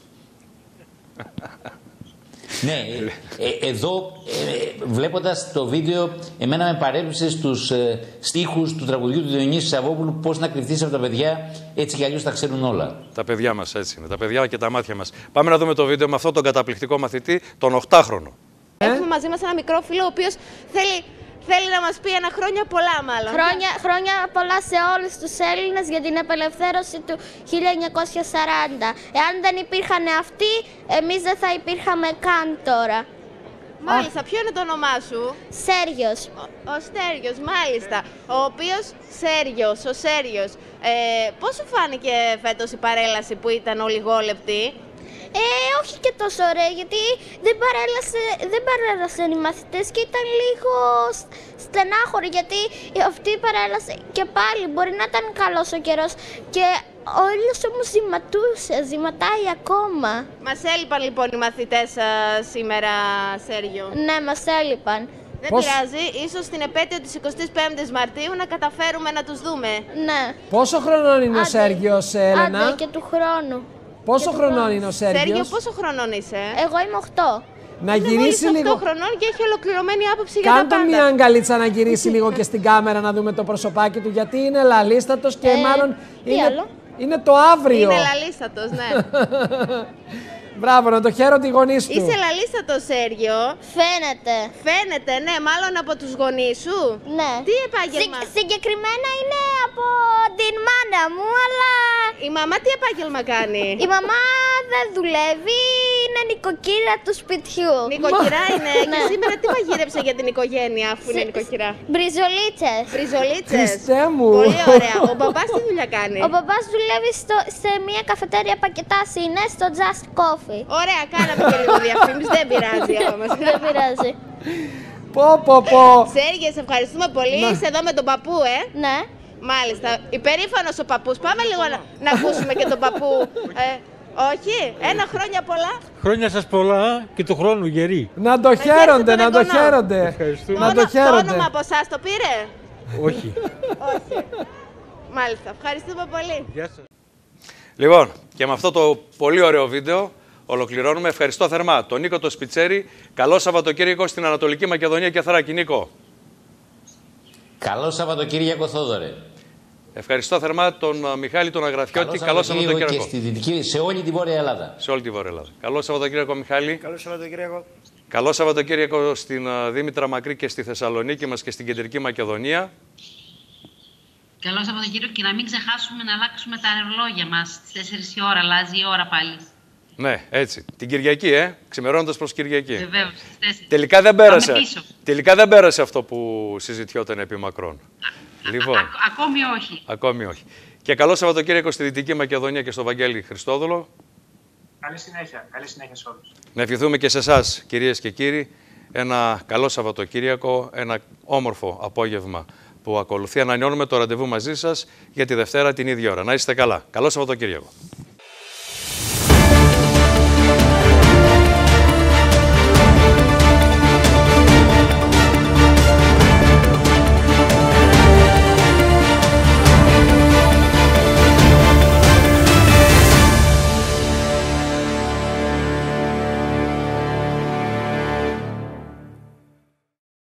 Ναι, ε, ε, εδώ ε, βλέποντας το βίντεο, εμένα με παρέπληξε στους ε, στίχους του τραγουδιού του Διονύση Σαββόπουλου, πώς να κρυφτείς από τα παιδιά, έτσι κι αλλιώς τα ξέρουν όλα. Τα παιδιά μας έτσι είναι, τα παιδιά και τα μάτια μας. Πάμε να δούμε το βίντεο με αυτόν τον καταπληκτικό μαθητή, τον οκτάχρονο. Έχουμε μαζί μας ένα μικρό φίλο, ο οποίος θέλει... Θέλει να μας πει ένα χρόνια πολλά μάλλον. Χρόνια, χρόνια πολλά σε όλους τους Έλληνες για την απελευθέρωση του χίλια εννιακόσια σαράντα. Εάν δεν υπήρχαν αυτοί, εμείς δεν θα υπήρχαμε καν τώρα. Μάλιστα, ποιο είναι το όνομά σου? Σέργιος. Ο, ο Στέργιος, μάλιστα. Ο οποίος Σέργιος, ο Σέργιος. Ε, πώς σου φάνηκε φέτος η παρέλαση που ήταν ολιγόλεπτη? Ε, όχι και τόσο ωραία, γιατί δεν, παρέλασε, δεν παρέλασαν οι μαθητές και ήταν λίγο στενάχωροι, γιατί αυτή παρέλασε και πάλι μπορεί να ήταν καλός ο καιρός και ο ήλιος όμως ζηματούσε, ζηματάει ακόμα. Μας έλειπαν λοιπόν οι μαθητές α, σήμερα, Σέργιο? Ναι, μας έλειπαν. Δεν Πώς... πειράζει, ίσως στην επέτειο της εικοστής πέμπτης Μαρτίου να καταφέρουμε να τους δούμε. Ναι. Πόσο χρονών είναι Άντε. ο Σέργιος, Έλενα? Άντε και του χρόνου. Πόσο χρονών είναι ο Σέργιος? Σέργιο, πόσο χρονών είσαι? Εγώ είμαι οκτώ. Να είναι γυρίσει λίγο. λίγο. οκτώ χρονών και έχει ολοκληρωμένη άποψη για τα πάντα. Κάντο μια αγκαλίτσα να γυρίσει λίγο και στην κάμερα να δούμε το προσωπάκι του, γιατί είναι λαλίστατος και ε, μάλλον είναι, είναι το αύριο. Είναι λαλίστατος, ναι. Μπράβο, να το χαίρω τη γονείς του. Είσαι λαλίστατος, Σέργιο. Φαίνεται. Φαίνεται, ναι, μάλλον από τους γονείς σου. Ναι. Τι επάγγελμα? Συ, συγκεκριμένα είναι από την μάνα μου, αλλά... Η μαμά τι επάγγελμα κάνει? Η μαμά δεν δουλεύει, είναι νοικοκύρα του σπιτιού. Νοικοκυρά είναι. Ναι. Και σήμερα τι μαγείρεψε για την οικογένεια, αφού είναι νοικοκυρά? Μπριζολίτσες. Μπριζολίτσες. Χριστέ μου. Πολύ ωραία. Ο μπαμπάς τι δουλειά κάνει? Ο μπαμπάς δουλεύει στο, σε μια καφετέρια πακετάς, είναι στο Just Coffee. Ωραία, κάναμε και λίγο διαφήμιση. Δεν πειράζει όμως. Δεν πειράζει. Πω, πω, πω. Σέργιο, σε ευχαριστούμε πολύ. Να. Είσαι εδώ με τον παππού, ε. Ναι. Μάλιστα. Υπερήφανος ο παππούς. Πάμε λίγο να, να ακούσουμε και τον παππού. Ε, όχι, ένα χρόνια πολλά. Χρόνια σας πολλά και του χρόνου γεροί. Να το χαίρονται, να το χαίρονται. Να το χαίρονται. Το όνομα από εσάς το πήρε? Όχι. Όχι. Μάλιστα. Ευχαριστούμε πολύ. Γεια σας. Λοιπόν, και με αυτό το πολύ ωραίο βίντεο ολοκληρώνουμε. Ευχαριστώ θερμά τον Νίκο το Σπιτσέρη. Καλό Σαββατοκύριακο στην Ανατολική Μακεδονία και Θράκη. Νίκο. Καλό Σαββατοκύριακο, Θόδωρε. Ευχαριστώ θερμά τον Μιχάλη τον Αγραφιώτη. Καλό Σαββατοκύριακο. Και στη Δυτική, σε όλη τη Βόρεια Ελλάδα. Σε όλη τη Βόρεια Ελλάδα. Καλό Σαββατοκύριακο, Μιχάλη. Καλό Σαββατοκύριακο. Καλό Σαββατοκύριακο στην Δήμητρα Μακρύ και στη Θεσσαλονίκη μας και στην Κεντρική Μακεδονία. Καλό Σαββατοκύριακο και να μην ξεχάσουμε να αλλάξουμε τα ρολόγια μας. Στις τέσσερις η ώρα, αλλάζει η ώρα πάλι. Ναι, έτσι. Την Κυριακή, ε. Ξημερώνοντας προς Κυριακή. Βεβαίως, στις τέσσερις. Τελικά δεν πέρασε. Τελικά δεν πέρασε αυτό που συζητιόταν επί μακρόν. Α, λοιπόν, α, α, ακόμη όχι. Ακόμη όχι. Και καλό Σαββατοκύριακο στη Δυτική Μακεδονία και στο Βαγγέλη Χριστόδουλο. Καλή συνέχεια. Καλή συνέχεια σε όλους. Να ευχηθούμε και σε εσάς, κυρίες και κύριοι, ένα καλό Σαββατοκύριακο, ένα όμορφο απόγευμα που ακολουθεί. Ανανεώνουμε το ραντεβού μαζί σας για τη Δευτέρα την ίδια ώρα. Να είστε καλά. Καλό Σαββατοκύριακο.